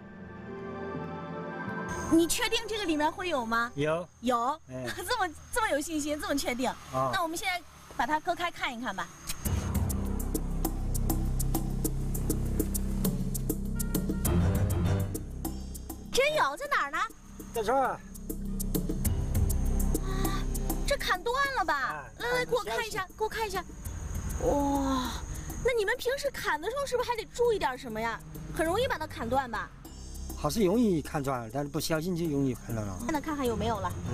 Speaker 11: 你确定这个里面会有吗？
Speaker 3: 有。
Speaker 11: 有。
Speaker 3: 哎、
Speaker 11: 这么这么有信心，这么确定？
Speaker 3: 啊。
Speaker 11: 那我们现在把它割开看一看吧。真有，在哪儿呢？
Speaker 3: 在这儿。
Speaker 11: 啊，这砍断了吧？
Speaker 3: 啊、
Speaker 11: 来来，给我看一下，给我看一下。哇，那你们平时砍的时候是不是还得注意点什么呀？很容易把它砍断吧？
Speaker 3: 还是容易砍断，但是不小心就容易砍断了。
Speaker 11: 那看看有没有了。
Speaker 3: 嗯。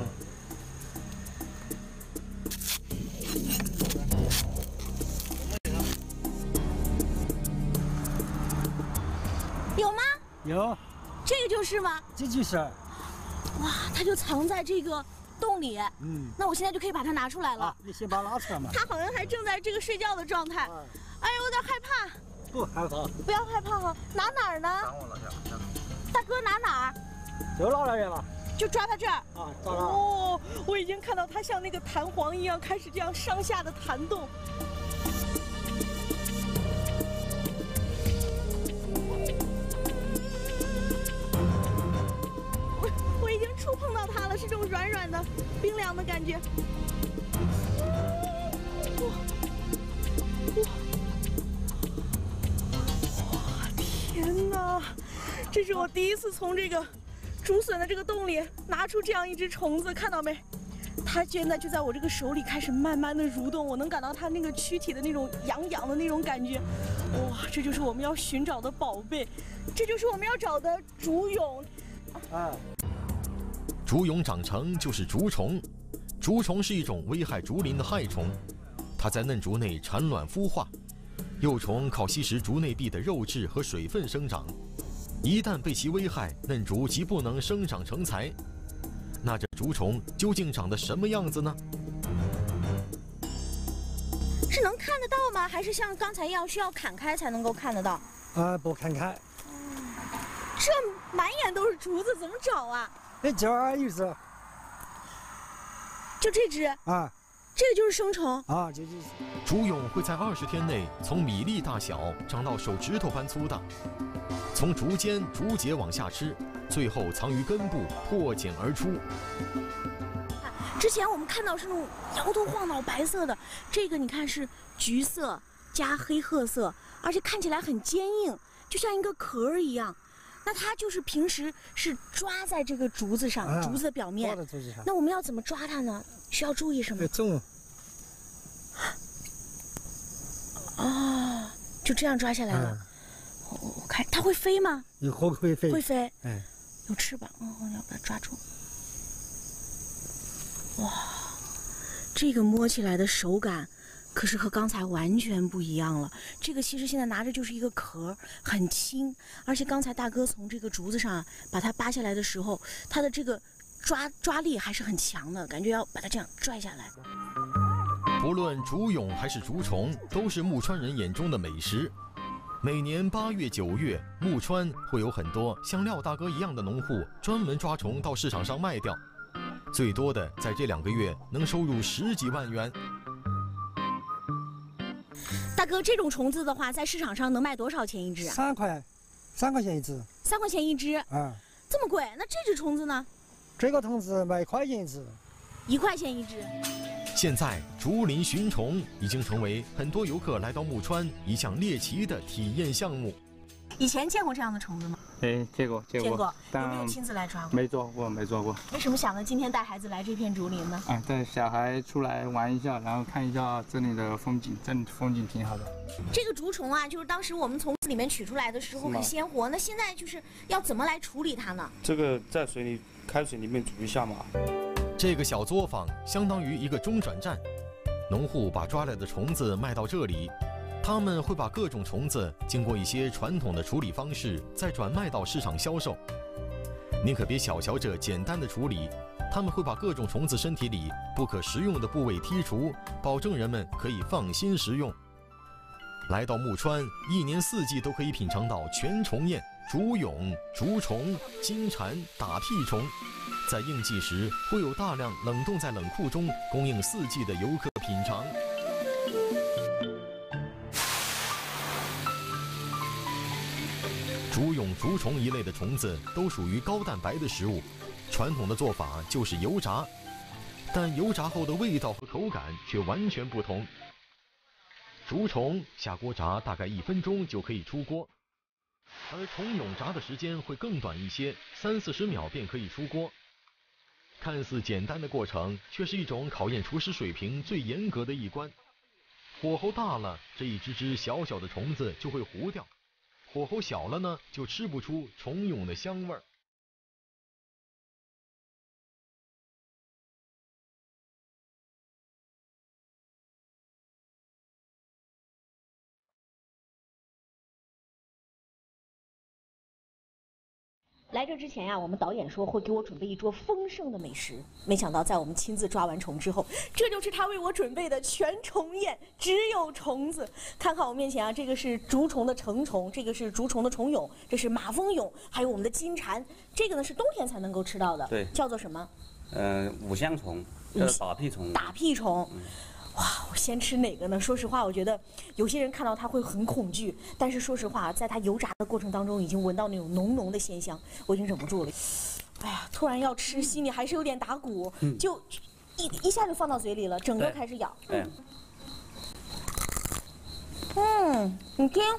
Speaker 11: 有吗？
Speaker 3: 有。
Speaker 11: 这个就是吗？
Speaker 3: 这就是。
Speaker 11: 哇， 它就藏在这个洞里。
Speaker 15: 嗯，
Speaker 11: 那我现在就可以把它拿出来了。
Speaker 15: 啊，你先把它拿出来嘛。
Speaker 11: 它好像还正在这个睡觉的状态。哎，有点害怕。
Speaker 15: 不害怕。
Speaker 11: 不要害怕哈，拿哪儿呢？大哥拿哪儿？
Speaker 15: 就拿那边嘛。
Speaker 11: 就抓它这儿。
Speaker 15: 啊，抓它。
Speaker 11: 哦，我已经看到它像那个弹簧一样开始这样上下的弹动。我已经触碰到它了，是这种软软的、冰凉的感觉。哇哇哇！天哪，这是我第一次从这个竹笋的这个洞里拿出这样一只虫子，看到没？它现在就在我这个手里开始慢慢的蠕动，我能感到它那个躯体的那种痒痒的那种感觉。哇，这就是我们要寻找的宝贝，这就是我们要找的竹蛹。
Speaker 15: 啊。
Speaker 1: 竹蛹长成就是竹虫，竹虫是一种危害竹林的害虫，它在嫩竹内产卵孵化，幼虫靠吸食竹内壁的肉质和水分生长，一旦被其危害，嫩竹即不能生长成材。那这竹虫究竟长得什么样子呢？
Speaker 11: 是能看得到吗？还是像刚才一样需要砍开才能够看得到？
Speaker 15: 啊，不砍开。
Speaker 11: 这满眼都是竹子，怎么找啊？
Speaker 15: 那这儿有只，
Speaker 11: 就这只
Speaker 15: 啊，
Speaker 11: 这个就是生虫
Speaker 15: 啊，就就。
Speaker 1: 竹蛹会在二十天内从米粒大小长到手指头般粗大，从竹尖、竹节往下吃，最后藏于根部，破茧而出。
Speaker 11: 之前我们看到是那种摇头晃脑白色的，这个你看是橘色加黑褐色，而且看起来很坚硬，就像一个壳儿一样。那它就是平时是抓在这个竹子上，啊、竹子的表面。那我们要怎么抓它呢？需要注意什么？
Speaker 15: 重。
Speaker 11: 哦，就这样抓下来了。嗯、我我看它会飞吗？
Speaker 15: 以后会飞。
Speaker 11: 会飞。
Speaker 15: 哎。
Speaker 11: 有翅膀，哦，要把它抓住。哇，这个摸起来的手感。可是和刚才完全不一样了。这个其实现在拿着就是一个壳，很轻，而且刚才大哥从这个竹子上把它扒下来的时候，它的这个抓抓力还是很强的，感觉要把它这样拽下来。
Speaker 1: 不论竹蛹还是竹虫，都是木川人眼中的美食。每年八月、九月，木川会有很多像廖大哥一样的农户专门抓虫到市场上卖掉，最多的在这两个月能收入十几万元。
Speaker 11: 大哥，这种虫子的话，在市场上能卖多少钱一只啊？
Speaker 15: 三块，三块钱一只。
Speaker 11: 三块钱一只？
Speaker 15: 啊，
Speaker 11: 这么贵？那这只虫子呢？
Speaker 15: 这个虫子卖一块钱一只。
Speaker 11: 一块钱一只。
Speaker 1: 现在竹林寻虫已经成为很多游客来到木川一项猎奇的体验项目。
Speaker 11: 以前见过这样的虫子吗？
Speaker 18: 哎，见过，见过。
Speaker 11: 见过。有没有亲自来抓过？
Speaker 18: 没抓过，没抓过。
Speaker 11: 为什么想着今天带孩子来这片竹林呢？
Speaker 18: 啊，带小孩出来玩一下，然后看一下这里的风景，这里风景挺好的。
Speaker 11: 这个竹虫啊，就是当时我们从里面取出来的时候很鲜活，那现在就是要怎么来处理它呢？
Speaker 10: 这个在水里开水里面煮一下嘛。
Speaker 1: 这个小作坊相当于一个中转站，农户把抓来的虫子卖到这里。他们会把各种虫子经过一些传统的处理方式，再转卖到市场销售。您可别小瞧这简单的处理，他们会把各种虫子身体里不可食用的部位剔除，保证人们可以放心食用。来到木川，一年四季都可以品尝到全虫宴、竹蛹、竹虫、金蝉、打屁虫。在应季时，会有大量冷冻在冷库中，供应四季的游客品尝。竹蛹、竹虫一类的虫子都属于高蛋白的食物，传统的做法就是油炸，但油炸后的味道和口感却完全不同。竹虫下锅炸大概一分钟就可以出锅，而虫蛹炸的时间会更短一些，三四十秒便可以出锅。看似简单的过程，却是一种考验厨师水平最严格的一关。火候大了，这一只只小小的虫子就会糊掉。火候小了呢，就吃不出虫蛹的香味儿。
Speaker 12: 来这之前呀、啊，我们导演说会给我准备一桌丰盛的美食，没想到在我们亲自抓完虫之后，这就是他为我准备的全虫宴，只有虫子。看看我面前啊，这个是竹虫的成虫，这个是竹虫的虫蛹，这是马蜂蛹，还有我们的金蝉。这个呢是冬天才能够吃到的，
Speaker 19: 对，
Speaker 12: 叫做什么？
Speaker 19: 呃，五香虫，就是打屁虫。
Speaker 12: 打屁虫。
Speaker 19: 嗯
Speaker 12: 哇，我先吃哪个呢？说实话，我觉得有些人看到它会很恐惧，但是说实话，在它油炸的过程当中，已经闻到那种浓浓的鲜香，我已经忍不住了。哎呀，突然要吃，心里还是有点打鼓，嗯、就一一下就放到嘴里了，整个开始咬。嗯，嗯，你听，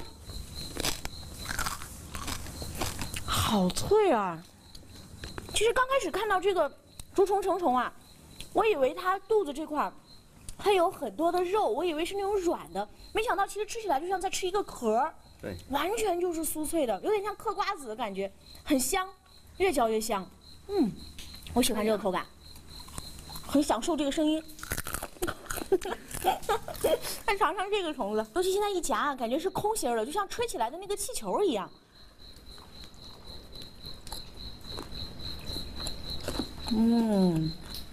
Speaker 12: 好脆啊！其实刚开始看到这个竹虫成虫啊，我以为它肚子这块它有很多的肉，我以为是那种软的，没想到其实吃起来就像在吃一个壳，
Speaker 19: 对，
Speaker 12: 完全就是酥脆的，有点像嗑瓜子的感觉，很香，越嚼越香。嗯，我喜欢这个口感，很享受这个声音。再尝尝这个虫子，尤其现在一夹，感觉是空心的，就像吹起来的那个气球一样。嗯。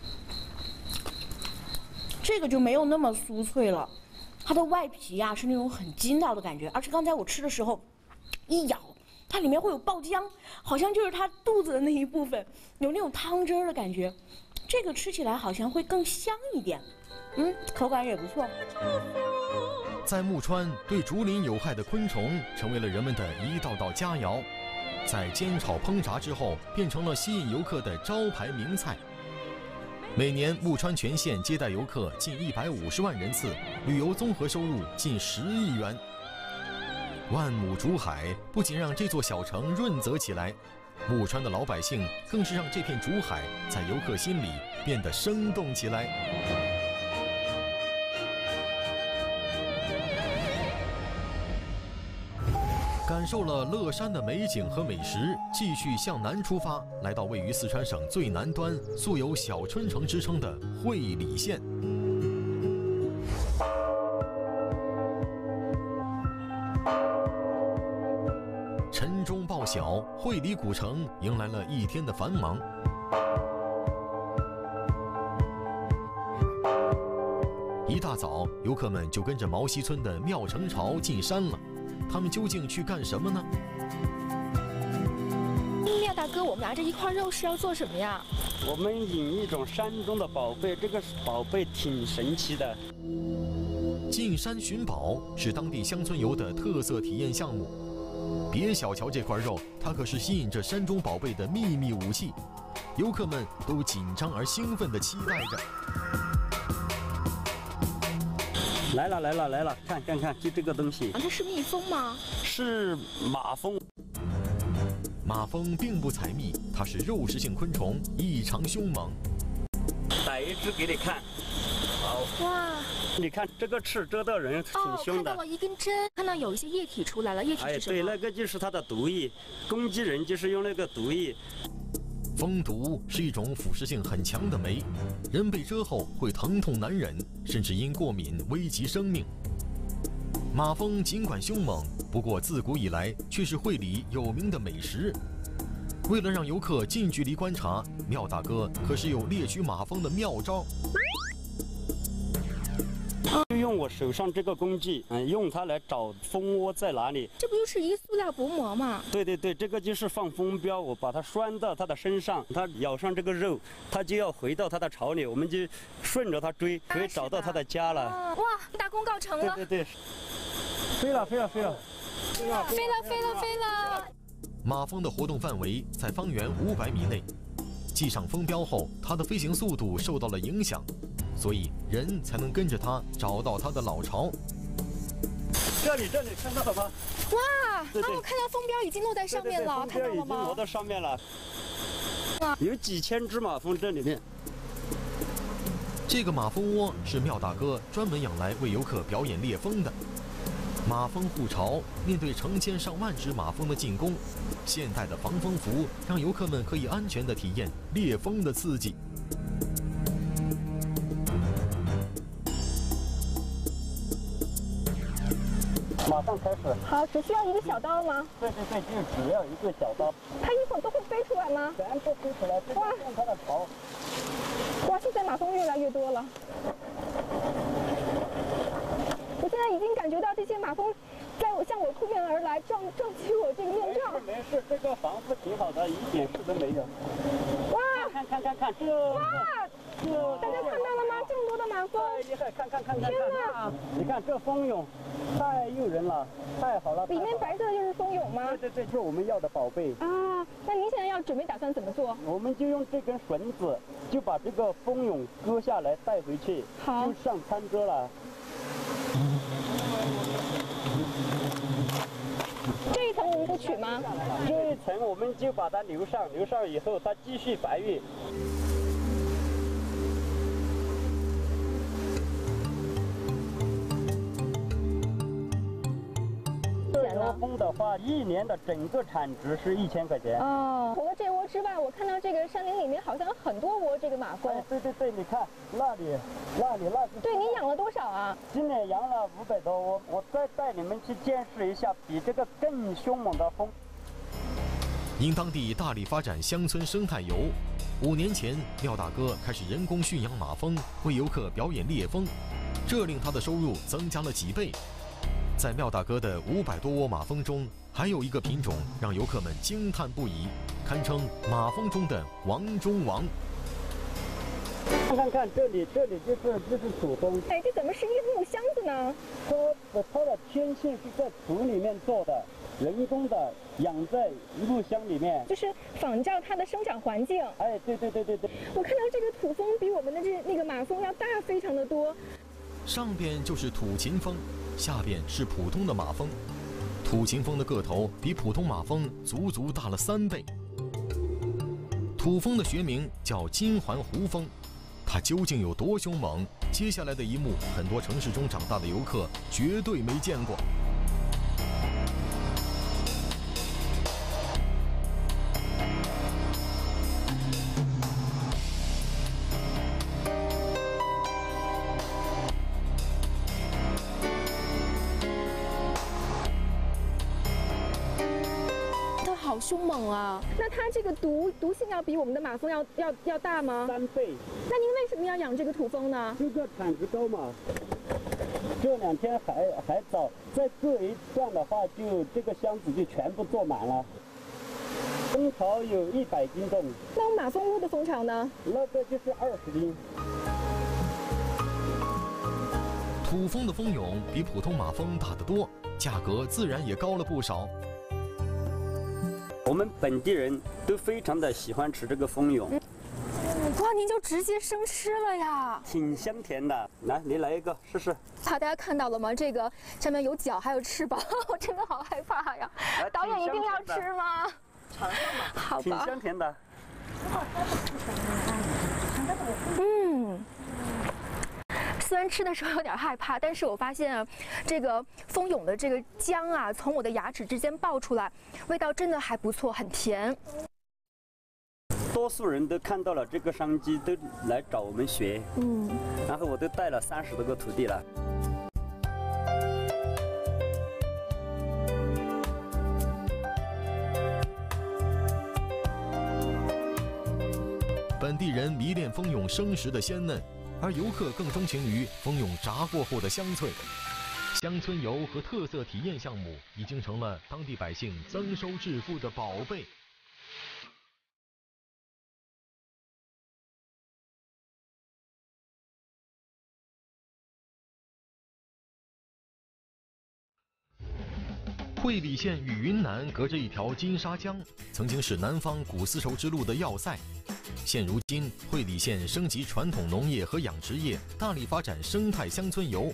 Speaker 12: 这个就没有那么酥脆了，它的外皮呀、啊、是那种很筋道的感觉，而且刚才我吃的时候，一咬，它里面会有爆浆，好像就是它肚子的那一部分，有那种汤汁儿的感觉，这个吃起来好像会更香一点，嗯，口感也不错。
Speaker 1: 在木川，对竹林有害的昆虫成为了人们的一道道佳肴，在煎炒烹炸之后，变成了吸引游客的招牌名菜。每年木川全县接待游客近一百五十万人次，旅游综合收入近十亿元。万亩竹海不仅让这座小城润泽起来，木川的老百姓更是让这片竹海在游客心里变得生动起来。感受了乐山的美景和美食，继续向南出发，来到位于四川省最南端、素有小春城之称的会理县。晨钟报晓，会理古城迎来了一天的繁忙。一大早，游客们就跟着毛溪村的庙城朝进山了。他们究竟去干什么呢？
Speaker 16: 廖大哥，我们拿着一块肉是要做什么呀？
Speaker 13: 我们引一种山中的宝贝，这个宝贝挺神奇的。
Speaker 1: 进山寻宝是当地乡村游的特色体验项目。别小瞧这块肉，它可是吸引着山中宝贝的秘密武器，游客们都紧张而兴奋地期待着。
Speaker 13: 来了来了来了，看看看，就这个东西。
Speaker 16: 啊，这是蜜蜂吗？
Speaker 13: 是马蜂。
Speaker 1: 马蜂并不采蜜，它是肉食性昆虫，异常凶猛。
Speaker 13: 逮一只给你看。好。哇！你看这个刺蛰到人挺凶的。哦，看
Speaker 16: 到了一根针，看到有一些液体出来了，液体是什么？
Speaker 13: 哎，对，那个就是它的毒液，攻击人就是用那个毒液。
Speaker 1: 蜂毒是一种腐蚀性很强的酶，人被蛰后会疼痛难忍，甚至因过敏危及生命。马蜂尽管凶猛，不过自古以来却是会理有名的美食。为了让游客近距离观察，廖大哥可是有猎取马蜂的妙招。
Speaker 13: 就用我手上这个工具，嗯，用它来找蜂窝在哪里。
Speaker 16: 这不就是一个塑料薄膜吗？
Speaker 13: 对对对，这个就是放蜂标，我把它拴到它的身上，它咬上这个肉，它就要回到它的巢里，我们就顺着它追，可以找到它的家了。
Speaker 16: 哇，大功告成了！
Speaker 13: 对对对，飞了飞了飞了，
Speaker 16: 飞了飞了飞了飞了。
Speaker 1: 马蜂的活动范围在方圆五百米内，系上蜂标后，它的飞行速度受到了影响。所以人才能跟着它找到它的老巢。
Speaker 13: 这里这里看到了吗？
Speaker 16: 哇！那我看到蜂标已经落在上面了，看到了吗？
Speaker 13: 已经落到上面了。有几千只马蜂这里面。
Speaker 1: 这个马蜂窝是廖大哥专门养来为游客表演猎蜂的。马蜂护巢，面对成千上万只马蜂的进攻，现代的防风服让游客们可以安全地体验猎蜂的刺激。
Speaker 13: 马上开始。
Speaker 11: 好，只需要一个小刀吗？
Speaker 13: 对对对，就只要一个小刀。
Speaker 11: 它一会儿都会飞出来吗？
Speaker 13: 全部飞出来，哇！用它的巢。
Speaker 11: 哇，现在马蜂越来越多了。我现在已经感觉到这些马蜂在我向我扑面而来，撞撞击我这个面罩。
Speaker 13: 没事没事，这个防护挺好的，一点事都没有。
Speaker 11: 哇！
Speaker 13: 看看看看这。
Speaker 11: 哇！大家看到了吗？这么多的马蜂！
Speaker 13: 太厉害！看看看看！
Speaker 11: 天哪！
Speaker 13: 你看这蜂蛹，太诱人了，太好了。
Speaker 11: 里面白色的就是蜂蛹吗？
Speaker 13: 对对对，就是我们要的宝贝。
Speaker 11: 啊，那您现在要准备打算怎么做？
Speaker 13: 我们就用这根绳子，就把这个蜂蛹割下来带回去，
Speaker 11: 好，
Speaker 13: 就上餐桌了。
Speaker 11: 这一层我们不取吗？
Speaker 13: 这一层我们就把它留上，留上以后它继续繁育。这窝蜂的话，一年的整个产值是一千块钱。
Speaker 11: 哦，除了这窝之外，我看到这个山林里面好像有很多窝这个马蜂。
Speaker 13: 哎，对对对，你看那里，那里那是。
Speaker 11: 对，您养了多少啊？
Speaker 13: 今年养了五百多窝，我再带你们去见识一下比这个更凶猛的蜂。
Speaker 1: 因当地大力发展乡村生态游，五年前廖大哥开始人工驯养马蜂，为游客表演猎蜂，这令他的收入增加了几倍。在廖大哥的五百多窝马蜂中，还有一个品种让游客们惊叹不已，堪称马蜂中的王中王。
Speaker 13: 看看看，这里这里就是就是土蜂。
Speaker 11: 哎，这怎么是一个木箱子呢？
Speaker 13: 它的它的天性是在土里面做的，人工的养在木箱里面，
Speaker 11: 就是仿照它的生长环境。
Speaker 13: 哎，对对对对对。
Speaker 11: 我看到这个土蜂比我们的这那个马蜂要大非常的多。
Speaker 1: 上边就是土琴蜂，下边是普通的马蜂。土琴蜂的个头比普通马蜂足足大了三倍。土蜂的学名叫金环胡蜂，它究竟有多凶猛？接下来的一幕，很多城市中长大的游客绝对没见过。
Speaker 11: 好凶猛啊！那它这个毒毒性要比我们的马蜂要要要大吗？
Speaker 13: 三倍。
Speaker 11: 那您为什么要养这个土蜂呢？
Speaker 13: 这个产值高嘛。这两天还还早，再做一段的话，就这个箱子就全部坐满了。蜂巢有一百斤重。
Speaker 11: 那我马蜂窝的蜂巢呢？
Speaker 13: 那个就是二十斤。
Speaker 1: 土蜂的蜂蛹比普通马蜂大得多，价格自然也高了不少。
Speaker 13: 我们本地人都非常的喜欢吃这个蜂蛹。
Speaker 11: 哇，您就直接生吃了呀？
Speaker 13: 挺香甜的。来，你来一个试试。
Speaker 11: 好，大家看到了吗？这个上面有脚，还有翅膀，我真的好害怕呀！导演一定要吃吗？
Speaker 13: 尝尝吧。
Speaker 11: 好吧。
Speaker 13: 挺香甜的。
Speaker 11: 嗯。虽然吃的时候有点害怕，但是我发现啊，这个蜂蛹的这个浆啊，从我的牙齿之间爆出来，味道真的还不错，很甜。
Speaker 13: 多数人都看到了这个商机，都来找我们学。嗯，然后我都带了三十多个徒弟了。
Speaker 1: 本地人迷恋蜂蛹生食的鲜嫩。而游客更钟情于蜂蛹炸过后的香脆。乡村游和特色体验项目已经成了当地百姓增收致富的宝贝。会理县与云南隔着一条金沙江，曾经是南方古丝绸之路的要塞。现如今，会理县升级传统农业和养殖业，大力发展生态乡村游。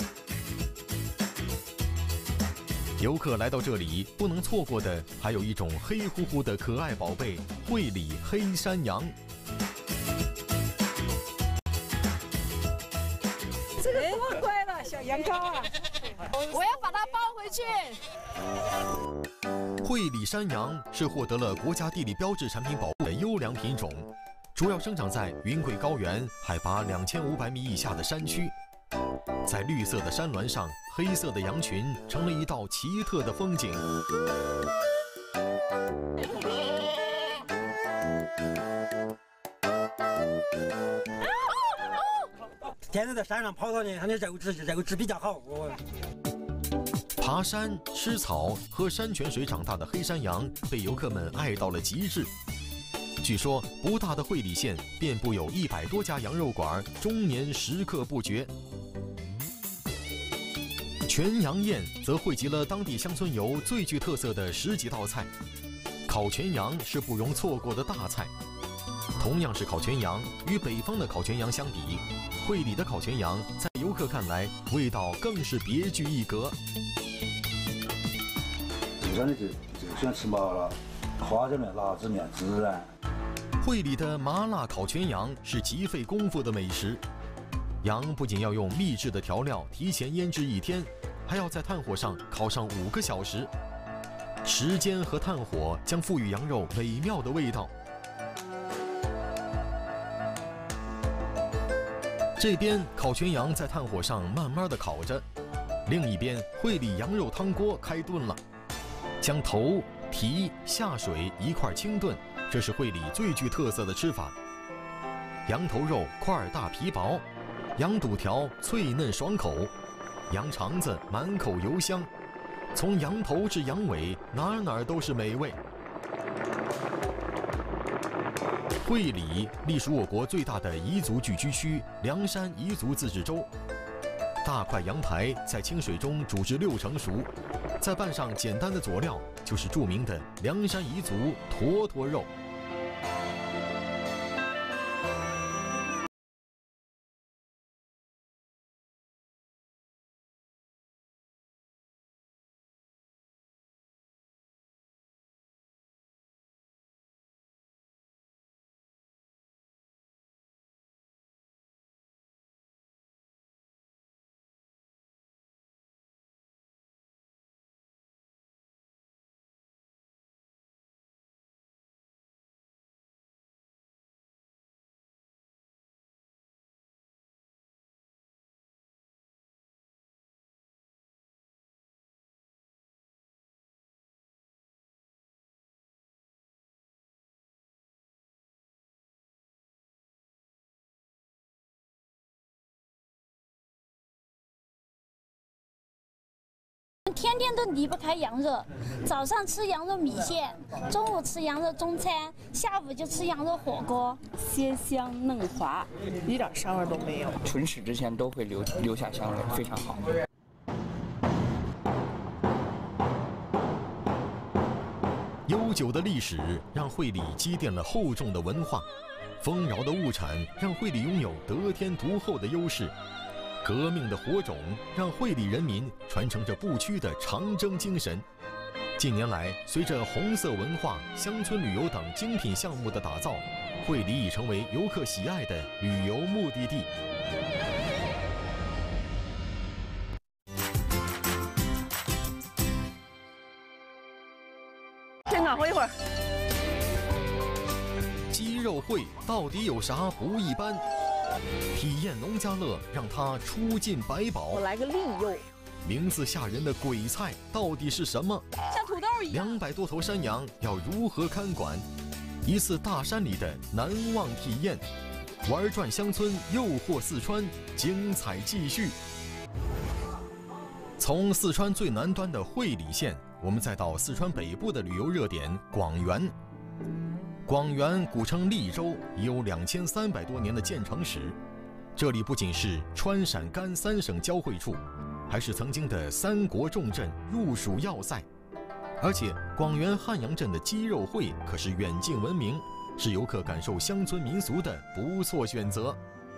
Speaker 1: 游客来到这里，不能错过的还有一种黑乎乎的可爱宝贝——会理黑山羊。
Speaker 11: 这个多乖了，小羊羔啊！
Speaker 17: 我要把它抱回去。
Speaker 1: 会理山羊是获得了国家地理标志产品保护的优良品种，主要生长在云贵高原海拔两千五百米以下的山区。 在绿色的山峦上，黑色的羊群成了一道奇特的风景。
Speaker 15: 天天在山上跑到呢，它的肉质肉质比较好。
Speaker 1: 爬山、吃草、喝山泉水长大的黑山羊被游客们爱到了极致。据说不大的会理县遍布有一百多家羊肉馆，终年食客不绝。全羊宴则汇集了当地乡村游最具特色的十几道菜，烤全羊是不容错过的大菜。同样是烤全羊，与北方的烤全羊相比，会理的烤全羊在游客看来味道更是别具一格。
Speaker 20: 这边的就就喜欢吃麻辣、花椒面、辣子面，孜然。
Speaker 1: 会理的麻辣烤全羊是极费功夫的美食。羊不仅要用秘制的调料提前腌制一天，还要在炭火上烤上五个小时。时间和炭火将赋予羊肉美妙的味道。这边烤全羊在炭火上慢慢的烤着，另一边会理羊肉汤锅开炖了，将头、蹄下水一块清炖，这是会理最具特色的吃法。羊头肉块大皮薄，羊肚条脆嫩爽口，羊肠子满口油香，从羊头至羊尾，哪哪都是美味。会理隶属我国最大的彝族聚居区凉山彝族自治州。大块羊排在清水中煮至六成熟，再拌上简单的佐料，就是著名的凉山彝族坨坨肉。
Speaker 21: 天天都离不开羊肉，早上吃羊肉米线，中午吃羊肉中餐，下午就吃羊肉火锅，
Speaker 11: 鲜香嫩滑，一点膻味都没有。
Speaker 18: 纯食之前都会留留下香味，非常好。
Speaker 1: 悠久的历史让会理积淀了厚重的文化，丰饶的物产让会理拥有得天独厚的优势。革命的火种让会理人民传承着不屈的长征精神。近年来，随着红色文化、乡村旅游等精品项目的打造，会理已成为游客喜爱的旅游目的地。
Speaker 11: 先暖和一会儿。
Speaker 1: 鸡肉会到底有啥不一般？体验农家乐，让它出尽百宝。
Speaker 11: 我来个利诱。
Speaker 1: 名字吓人的鬼菜到底是什么？
Speaker 11: 像土豆一样。
Speaker 1: 两百多头山羊要如何看管？一次大山里的难忘体验，玩转乡村，诱惑四川，精彩继续。从四川最南端的会理县，我们再到四川北部的旅游热点广元。广元古称利州，已有两千三百多年的建城史。这里不仅是川陕甘三省交汇处，还是曾经的三国重镇，入蜀要塞。而且广元汉阳镇的鸡肉会可是远近闻名，是游客感受乡村民俗的不错选择。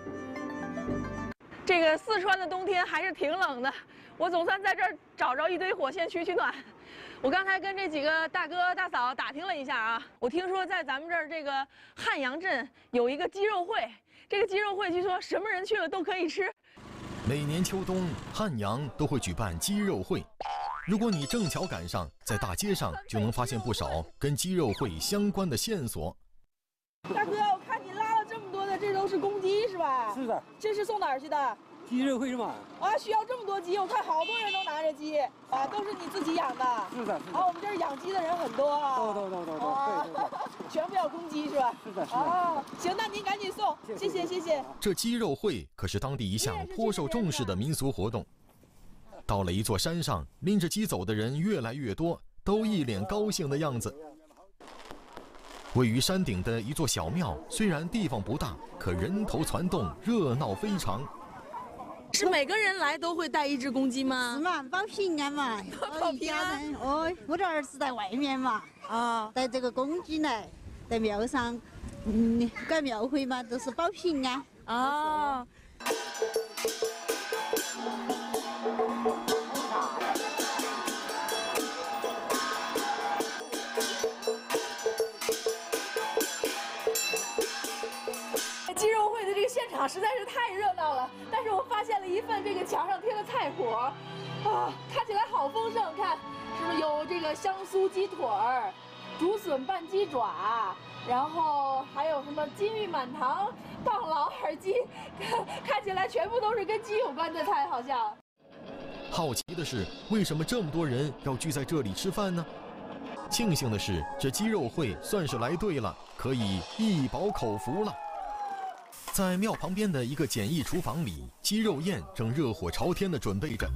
Speaker 11: 这个四川的冬天还是挺冷的，我总算在这儿找着一堆火线取取暖。我刚才跟这几个大哥大嫂打听了一下啊，我听说在咱们这儿这个汉阳镇有一个鸡肉会，这个鸡肉会据说什么人去了都可以吃。
Speaker 1: 每年秋冬，汉阳都会举办鸡肉会。如果你正巧赶上，在大街上就能发现不少跟鸡肉会相关的线索。
Speaker 11: 大哥，我看你拉了这么多的，这都是公鸡是吧？
Speaker 15: 是的。
Speaker 11: 这是送哪儿去的？
Speaker 15: 鸡肉会是吗？
Speaker 11: 啊，需要这么多鸡，我看好多人都拿着鸡啊，都是你自己养的。
Speaker 15: 是的，是的。
Speaker 11: 啊，我们这儿养鸡的人很多啊。
Speaker 15: 对对对对对对对。
Speaker 11: 全部要公鸡是吧？
Speaker 15: 是的，是的。
Speaker 11: 啊，行，那您赶紧送，谢谢谢谢。
Speaker 1: 这鸡肉会可是当地一项颇受重视的民俗活动。到了一座山上，拎着鸡走的人越来越多，都一脸高兴的样子。位于山顶的一座小庙，虽然地方不大，可人头攒动，热闹非常。
Speaker 11: 是每个人来都会带一只公鸡吗？
Speaker 2: 是嘛，保平安嘛。
Speaker 11: 保平安。
Speaker 2: 哦，我的儿子在外面嘛，啊，带这个公鸡来，在庙上，嗯，搞庙会嘛，都是保平安。
Speaker 11: 啊。鸡肉会的这个现场实在是太热闹了，但是我发现了一份这个墙上贴的菜谱，啊，看起来好丰盛，看，是不是有这个香酥鸡腿儿、竹笋拌鸡爪，然后还有什么金玉满堂、棒老耳鸡，看, 看起来全部都是跟鸡有关的菜，好像。
Speaker 1: 好奇的是，为什么这么多人要聚在这里吃饭呢？庆幸的是，这鸡肉会算是来对了，可以一饱口福了。在庙旁边的一个简易厨房里，鸡肉宴正热火朝天地准备着。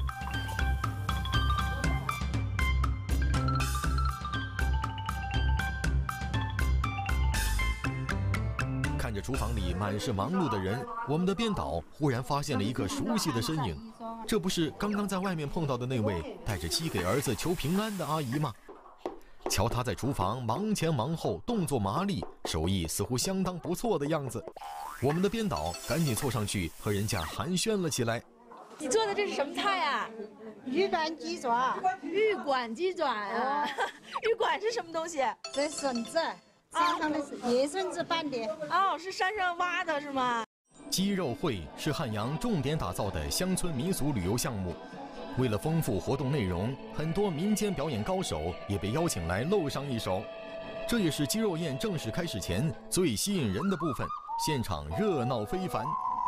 Speaker 1: 看着厨房里满是忙碌的人，我们的编导忽然发现了一个熟悉的身影，这不是刚刚在外面碰到的那位带着鸡给儿子求平安的阿姨吗？瞧她在厨房忙前忙后，动作麻利，手艺似乎相当不错的样子。我们的编导赶紧凑上去和人家寒暄了起来。
Speaker 11: 你做的这是什么菜啊？
Speaker 2: 玉管鸡爪。
Speaker 11: 玉管鸡爪啊？玉管是什么东西？
Speaker 2: 这是笋子，山上的野笋子拌的。
Speaker 11: 哦，是山上挖的是吗？
Speaker 1: 鸡肉会是汉阳重点打造的乡村民俗旅游项目。为了丰富活动内容，很多民间表演高手也被邀请来露上一手。这也是鸡肉宴正式开始前最吸引人的部分，现场热闹非凡。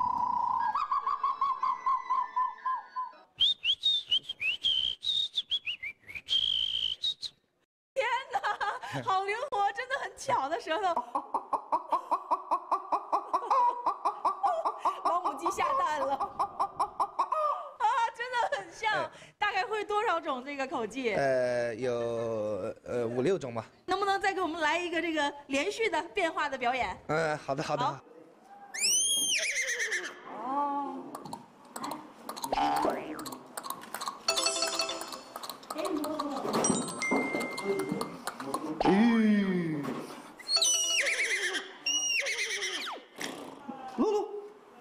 Speaker 11: 天哪，好灵活，真的很巧的舌头。老母鸡下蛋了。像大概会多少种这个口技？
Speaker 22: 呃，有呃五六种吧。
Speaker 11: 能不能再给我们来一个这个连续的变化的表演？
Speaker 22: 嗯，好的好的。好
Speaker 11: 哦。
Speaker 22: 嗯。露露。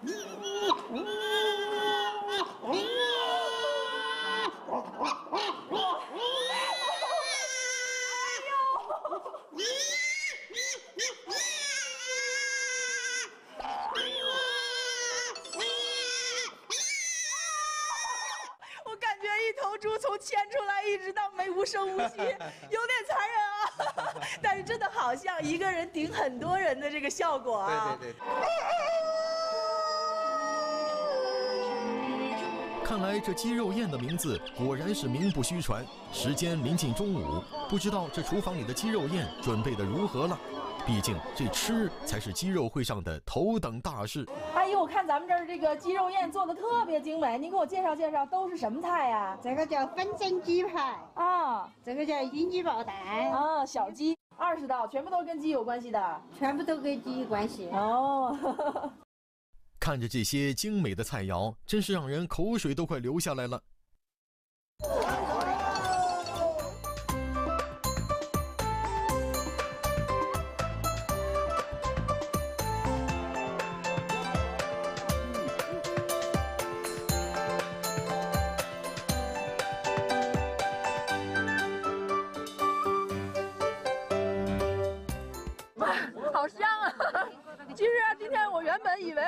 Speaker 11: 从牵出来一直到没无声无息，有点残忍啊！但是真的好像一个人顶很多人的这个效果啊！
Speaker 22: 对对对。
Speaker 1: 看来这鸡肉宴的名字果然是名不虚传。时间临近中午，不知道这厨房里的鸡肉宴准备的如何了？毕竟这吃才是鸡肉会上的头等大事。
Speaker 11: 阿姨，我看咱们这儿这个鸡肉宴做的特别精美，您给我介绍介绍，都是什么菜呀？
Speaker 2: 这个叫粉蒸鸡排
Speaker 11: 啊，
Speaker 2: 这个叫阴鸡爆蛋
Speaker 11: 啊，小鸡二十道，全部都是跟鸡有关系的，
Speaker 2: 全部都跟鸡有关系
Speaker 11: 哦。
Speaker 1: 看着这些精美的菜肴，真是让人口水都快流下来了。
Speaker 11: 好香啊！其实啊，今天我原本以为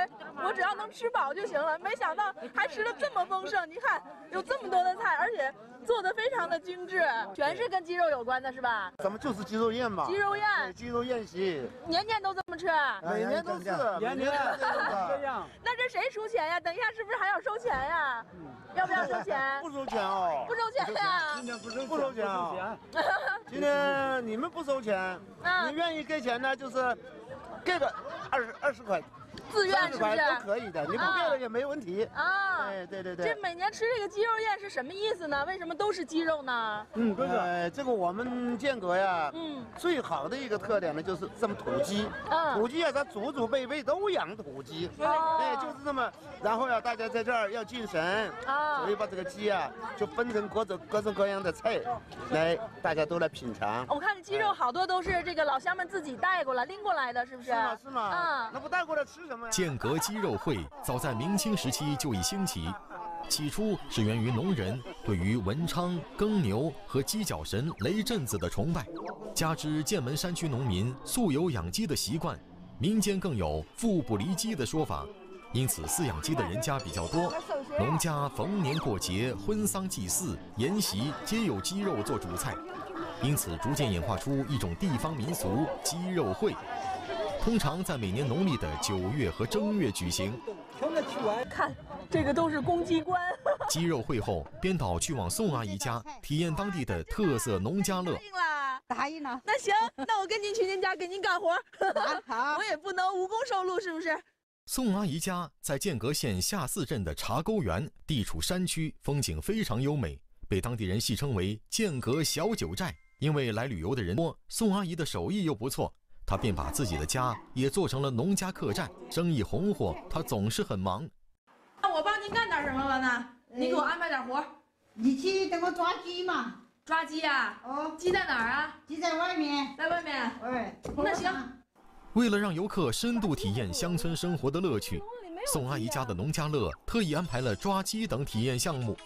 Speaker 11: 我只要能吃饱就行了。没想到还吃的这么丰盛，你看有这么多的菜，而且做的非常的精致，全是跟鸡肉有关的，是吧？
Speaker 3: 咱们就是鸡肉宴嘛。
Speaker 11: 鸡肉宴，
Speaker 3: 鸡肉宴席，
Speaker 11: 年年都这么吃，
Speaker 3: 每年都是，年年都这样。
Speaker 11: 那这谁出钱呀？等一下是不是还要收钱呀？要不要收钱？
Speaker 3: 不收钱哦，
Speaker 11: 不收钱呀？
Speaker 3: 今天不收不收钱啊！今天你们不收钱，你愿意给钱呢，就是给个二十二十块。
Speaker 11: 自愿是不是
Speaker 3: 都可以的？你不给了也没问题
Speaker 11: 啊！
Speaker 3: 哎，对对对。
Speaker 11: 这每年吃这个鸡肉宴是什么意思呢？为什么都是鸡肉呢？
Speaker 3: 嗯，对的。这个我们建国呀，嗯，最好的一个特点呢，就是这么土鸡。嗯，土鸡啊，它祖祖辈辈都养土鸡。哎，就是这么。然后呀，大家在这儿要敬神啊，所以把这个鸡啊，就分成各种各种各样的菜，来大家都来品尝。
Speaker 11: 我看这鸡肉好多都是这个老乡们自己带过来拎过来的，是不是？
Speaker 3: 是吗？是吗？啊，那不带过来吃什么？
Speaker 1: 剑阁鸡肉会早在明清时期就已兴起，起初是源于农人对于文昌、耕牛和鸡角神雷震子的崇拜，加之剑门山区农民素有养鸡的习惯，民间更有富不离鸡的说法，因此饲养鸡的人家比较多，农家逢年过节、婚丧祭祀、筵席皆有鸡肉做主菜，因此逐渐演化出一种地方民俗——鸡肉会。通常在每年农历的九月和正月举行。
Speaker 11: 看，这个都是公鸡冠。
Speaker 1: 鸡肉会后，编导去往宋阿姨家，体验当地的特色农家乐。
Speaker 11: 答应了，
Speaker 2: 答应了。
Speaker 11: 那行，那我跟您去您家给您干活。
Speaker 2: 好，
Speaker 11: 我也不能无功受禄，是不是？
Speaker 1: 宋阿姨家在剑阁县下泗镇的茶沟园，地处山区，风景非常优美，被当地人戏称为剑阁小九寨。因为来旅游的人多，宋阿姨的手艺又不错。他便把自己的家也做成了农家客栈，生意红火，他总是很忙。
Speaker 11: 那我帮您干点什么吧呢？您给我安排点活。
Speaker 2: 你去等我抓鸡嘛。
Speaker 11: 抓鸡啊？哦。鸡在哪儿啊？
Speaker 2: 鸡在外面。
Speaker 11: 在外面。
Speaker 2: 哎。
Speaker 11: 那行。
Speaker 1: 为了让游客深度体验乡村生活的乐趣，宋阿姨家的农家乐特意安排了抓鸡等体验项目。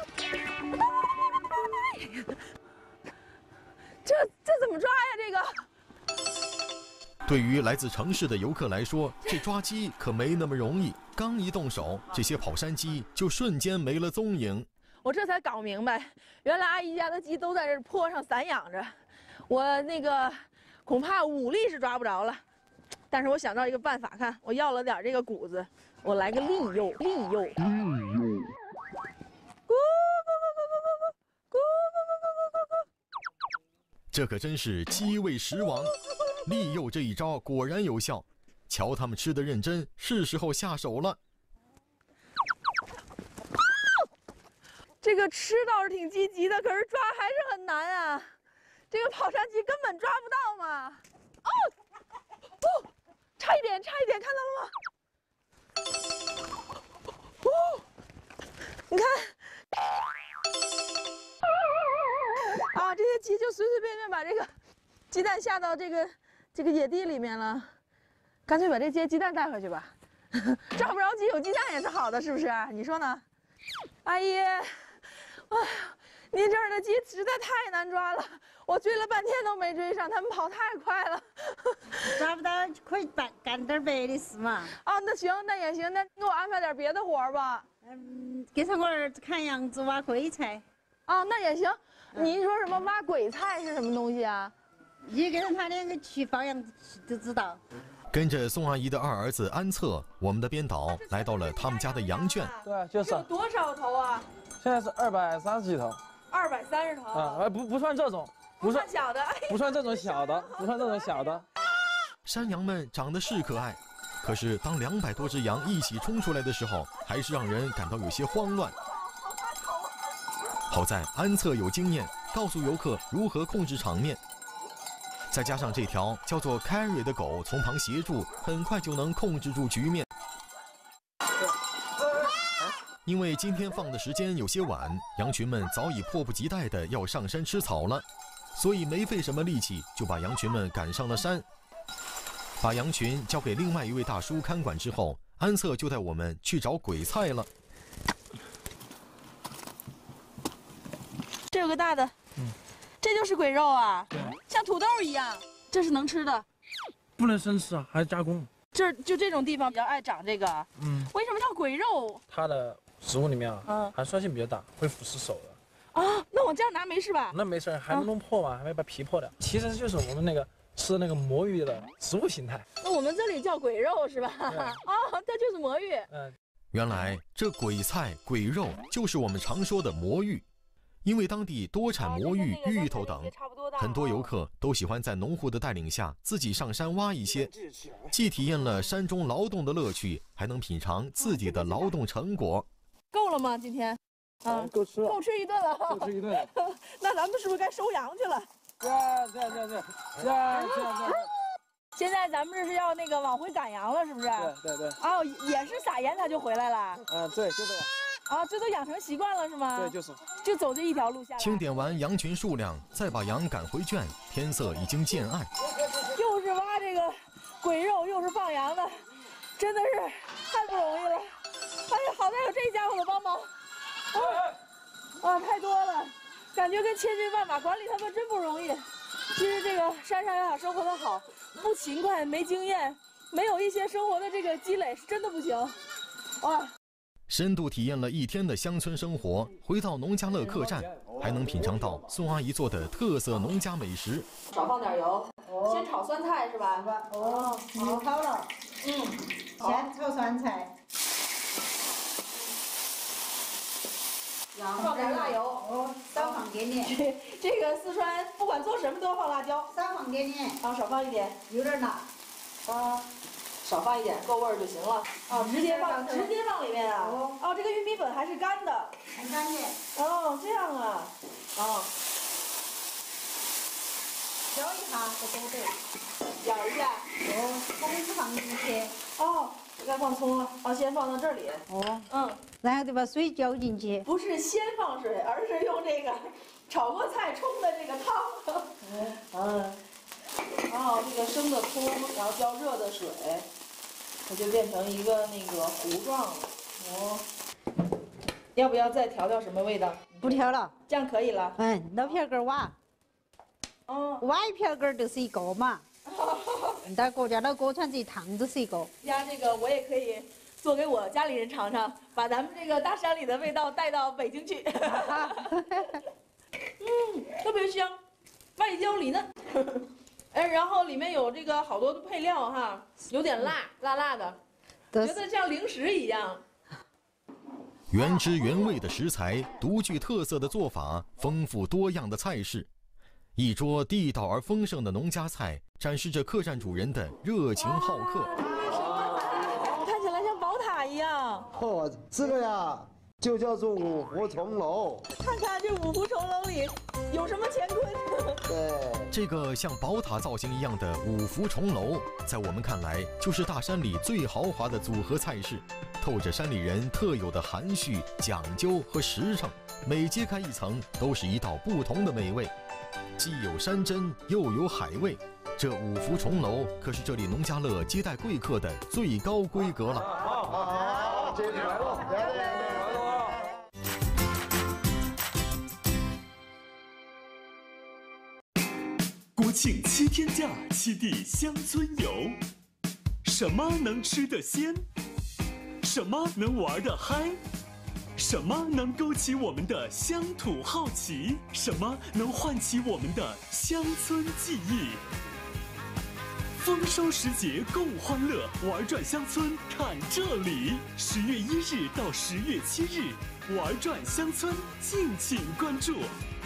Speaker 11: 这这怎么抓呀？这个？
Speaker 1: 对于来自城市的游客来说，这抓鸡可没那么容易。刚一动手，这些跑山鸡就瞬间没了踪影。
Speaker 11: 我这才搞明白，原来阿姨家的鸡都在这坡上散养着，我那个恐怕武力是抓不着了。但是我想到一个办法，看我要了点这个谷子，我来个利诱，利诱，利诱，咕咕咕咕咕咕咕咕咕咕。
Speaker 1: 这可真是鸡味食王。利诱这一招果然有效，瞧他们吃得认真，是时候下手了。
Speaker 11: 这个吃倒是挺积极的，可是抓还是很难啊。这个跑山鸡根本抓不到嘛。哦，哦，差一点，差一点，看到了吗？哦，你看，啊，这些鸡就随随便便把这个鸡蛋下到这个。这个野地里面了，干脆把这些鸡蛋带回去吧。抓不着鸡有鸡蛋也是好的，是不是？你说呢？阿姨，哎呀，您这儿的鸡实在太难抓了，我追了半天都没追上，他们跑太快了。
Speaker 2: 抓不到可以干干点别的事嘛。
Speaker 11: 啊，那行，那也行，那给我安排点别的活儿吧。
Speaker 2: 嗯，给上我儿子看样子挖鬼菜。
Speaker 11: 啊，那也行。您说什么挖鬼菜是什么东西啊？
Speaker 2: 一个人他两个去保养都知道。
Speaker 1: 跟着宋阿姨的二儿子安策，我们的编导来到了他们家的羊圈。
Speaker 4: 对，就是。
Speaker 11: 有多少头啊？
Speaker 4: 现在是二百三十几头。
Speaker 11: 二百三十头。
Speaker 4: 啊，不不算这种，不算
Speaker 11: 小的，
Speaker 4: 不算这种小的，不算这种小的。
Speaker 1: 山羊们长得是可爱，可是当两百多只羊一起冲出来的时候，还是让人感到有些慌乱。好在安策有经验，告诉游客如何控制场面。再加上这条叫做 Carry 的狗从旁协助，很快就能控制住局面。因为今天放的时间有些晚，羊群们早已迫不及待地要上山吃草了，所以没费什么力气就把羊群们赶上了山。把羊群交给另外一位大叔看管之后，安策就带我们去找鬼菜了。
Speaker 11: 这有个大的。嗯，这就是鬼肉啊，
Speaker 4: 对，
Speaker 11: 像土豆一样，这是能吃的，
Speaker 4: 不能生吃啊，还是加工。
Speaker 11: 这就这种地方比较爱长这个。嗯。为什么叫鬼肉？
Speaker 4: 它的食物里面啊，
Speaker 11: 嗯，
Speaker 4: 含酸性比较大，会腐蚀手的。
Speaker 11: 啊，那我这样拿没事吧？
Speaker 4: 那没事，还能弄破吗？还没把皮破掉。其实就是我们那个吃那个魔芋的食物形态。
Speaker 11: 那我们这里叫鬼肉是吧？哦，这就是魔芋。
Speaker 4: 嗯。
Speaker 1: 原来这鬼菜、鬼肉就是我们常说的魔芋。因为当地多产魔芋、芋头等，很多游客都喜欢在农户的带领下自己上山挖一些，既体验了山中劳动的乐趣，还能品尝自己的劳动成果。
Speaker 11: 够了吗？今天？
Speaker 4: 啊，够吃了，
Speaker 11: 够吃一顿了，
Speaker 4: 够吃一顿。
Speaker 11: 那咱们是不是该收羊去了？
Speaker 4: 对对对对对对。
Speaker 11: 现在咱们这是要那个往回赶羊了，是不是？
Speaker 4: 对对对。
Speaker 11: 哦，也是撒盐它就回来了。
Speaker 4: 嗯，对，就这样。
Speaker 11: 啊，这都养成习惯了是吗？
Speaker 4: 对，就是，
Speaker 11: 就走这一条路下来。
Speaker 1: 清点完羊群数量，再把羊赶回圈，天色已经渐暗。
Speaker 11: 又是挖这个鬼肉，又是放羊的，真的是太不容易了。哎呀，好在有这家伙的帮忙。啊，啊，太多了，感觉跟千军万马管理他们真不容易。其实这个山上要想生活得好，不勤快、没经验、没有一些生活的这个积累，是真的不行。哇！
Speaker 1: 深度体验了一天的乡村生活，回到农家乐客栈，还能品尝到宋阿姨做的特色农家美食。
Speaker 11: 少放点油，先炒酸菜是吧？
Speaker 2: 哦，油炒了。
Speaker 11: 嗯，
Speaker 2: 先炒酸菜，
Speaker 11: 放点辣油。
Speaker 2: 哦，少放点点。
Speaker 11: 这这个四川不管做什么都要放辣椒，
Speaker 2: 少放点点。
Speaker 11: 啊，少放一点，
Speaker 2: 有点辣。
Speaker 11: 啊。少放一点，够味儿就行了。啊，直接放，直接放里面啊。哦，这个玉米粉还是干的，
Speaker 2: 很干净。
Speaker 11: 哦，这样啊。哦。
Speaker 2: 搅一下就够得。
Speaker 11: 搅一下。
Speaker 2: 哦，葱是放进去。
Speaker 11: 哦，该放葱了。啊，先放到这里。
Speaker 2: 哦。
Speaker 11: 嗯。
Speaker 2: 然后就把水浇进去。
Speaker 11: 不是先放水，而是用这个炒过菜冲的这个汤。嗯。哦，这个生的葱，然后浇热的水，它就变成一个那个糊状了。哦，要不要再调调什么味道？
Speaker 2: 不调了，
Speaker 11: 这样可以了。
Speaker 2: 嗯，老瓢根挖。
Speaker 11: 哦，
Speaker 2: 挖一瓢根就是一个嘛。到国家的锅铲子一烫就是一个。
Speaker 11: 呀，这个我也可以做给我家里人尝尝，把咱们这个大山里的味道带到北京去。嗯，特别香，外焦里嫩。哎，然后里面有这个好多的配料哈，有点辣，辣辣的，觉得像零食一样。
Speaker 1: 原汁原味的食材，独具特色的做法，丰富多样的菜式，一桌地道而丰盛的农家菜，展示着客栈主人的热情好客。
Speaker 11: 看起来像宝塔一样。
Speaker 3: 哦，这个呀，就叫做五福重楼。
Speaker 11: 看看这五福重楼里有什么乾坤？
Speaker 3: 对，
Speaker 1: 这个像宝塔造型一样的五福重楼，在我们看来就是大山里最豪华的组合菜式，透着山里人特有的含蓄、讲究和实诚。每揭开一层，都是一道不同的美味，既有山珍，又有海味。这五福重楼可是这里农家乐接待贵客的最高规格了。
Speaker 3: 好好好，这来了，来了。
Speaker 6: 国庆七天假，七地乡村游，什么能吃得鲜？什么能玩得嗨？什么能勾起我们的乡土好奇？什么能唤起我们的乡村记忆？丰收时节共欢乐，玩转乡村看这里。十月一日到十月七日，玩转乡村，敬请关注。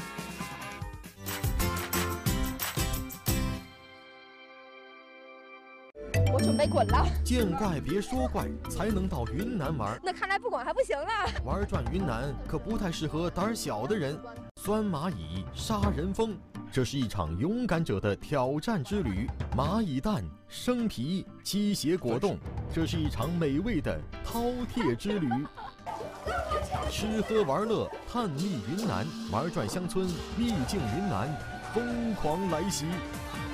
Speaker 17: 我准备滚了。
Speaker 1: 见怪别说怪，才能到云南玩。
Speaker 17: 那看来不滚还不行了。
Speaker 1: 玩转云南可不太适合胆小的人。酸蚂蚁杀人蜂，这是一场勇敢者的挑战之旅。蚂蚁蛋、生皮、鸡血果冻，这是一场美味的饕餮之旅。吃喝玩乐，探秘云南，玩转乡村，秘境云南，疯狂来袭。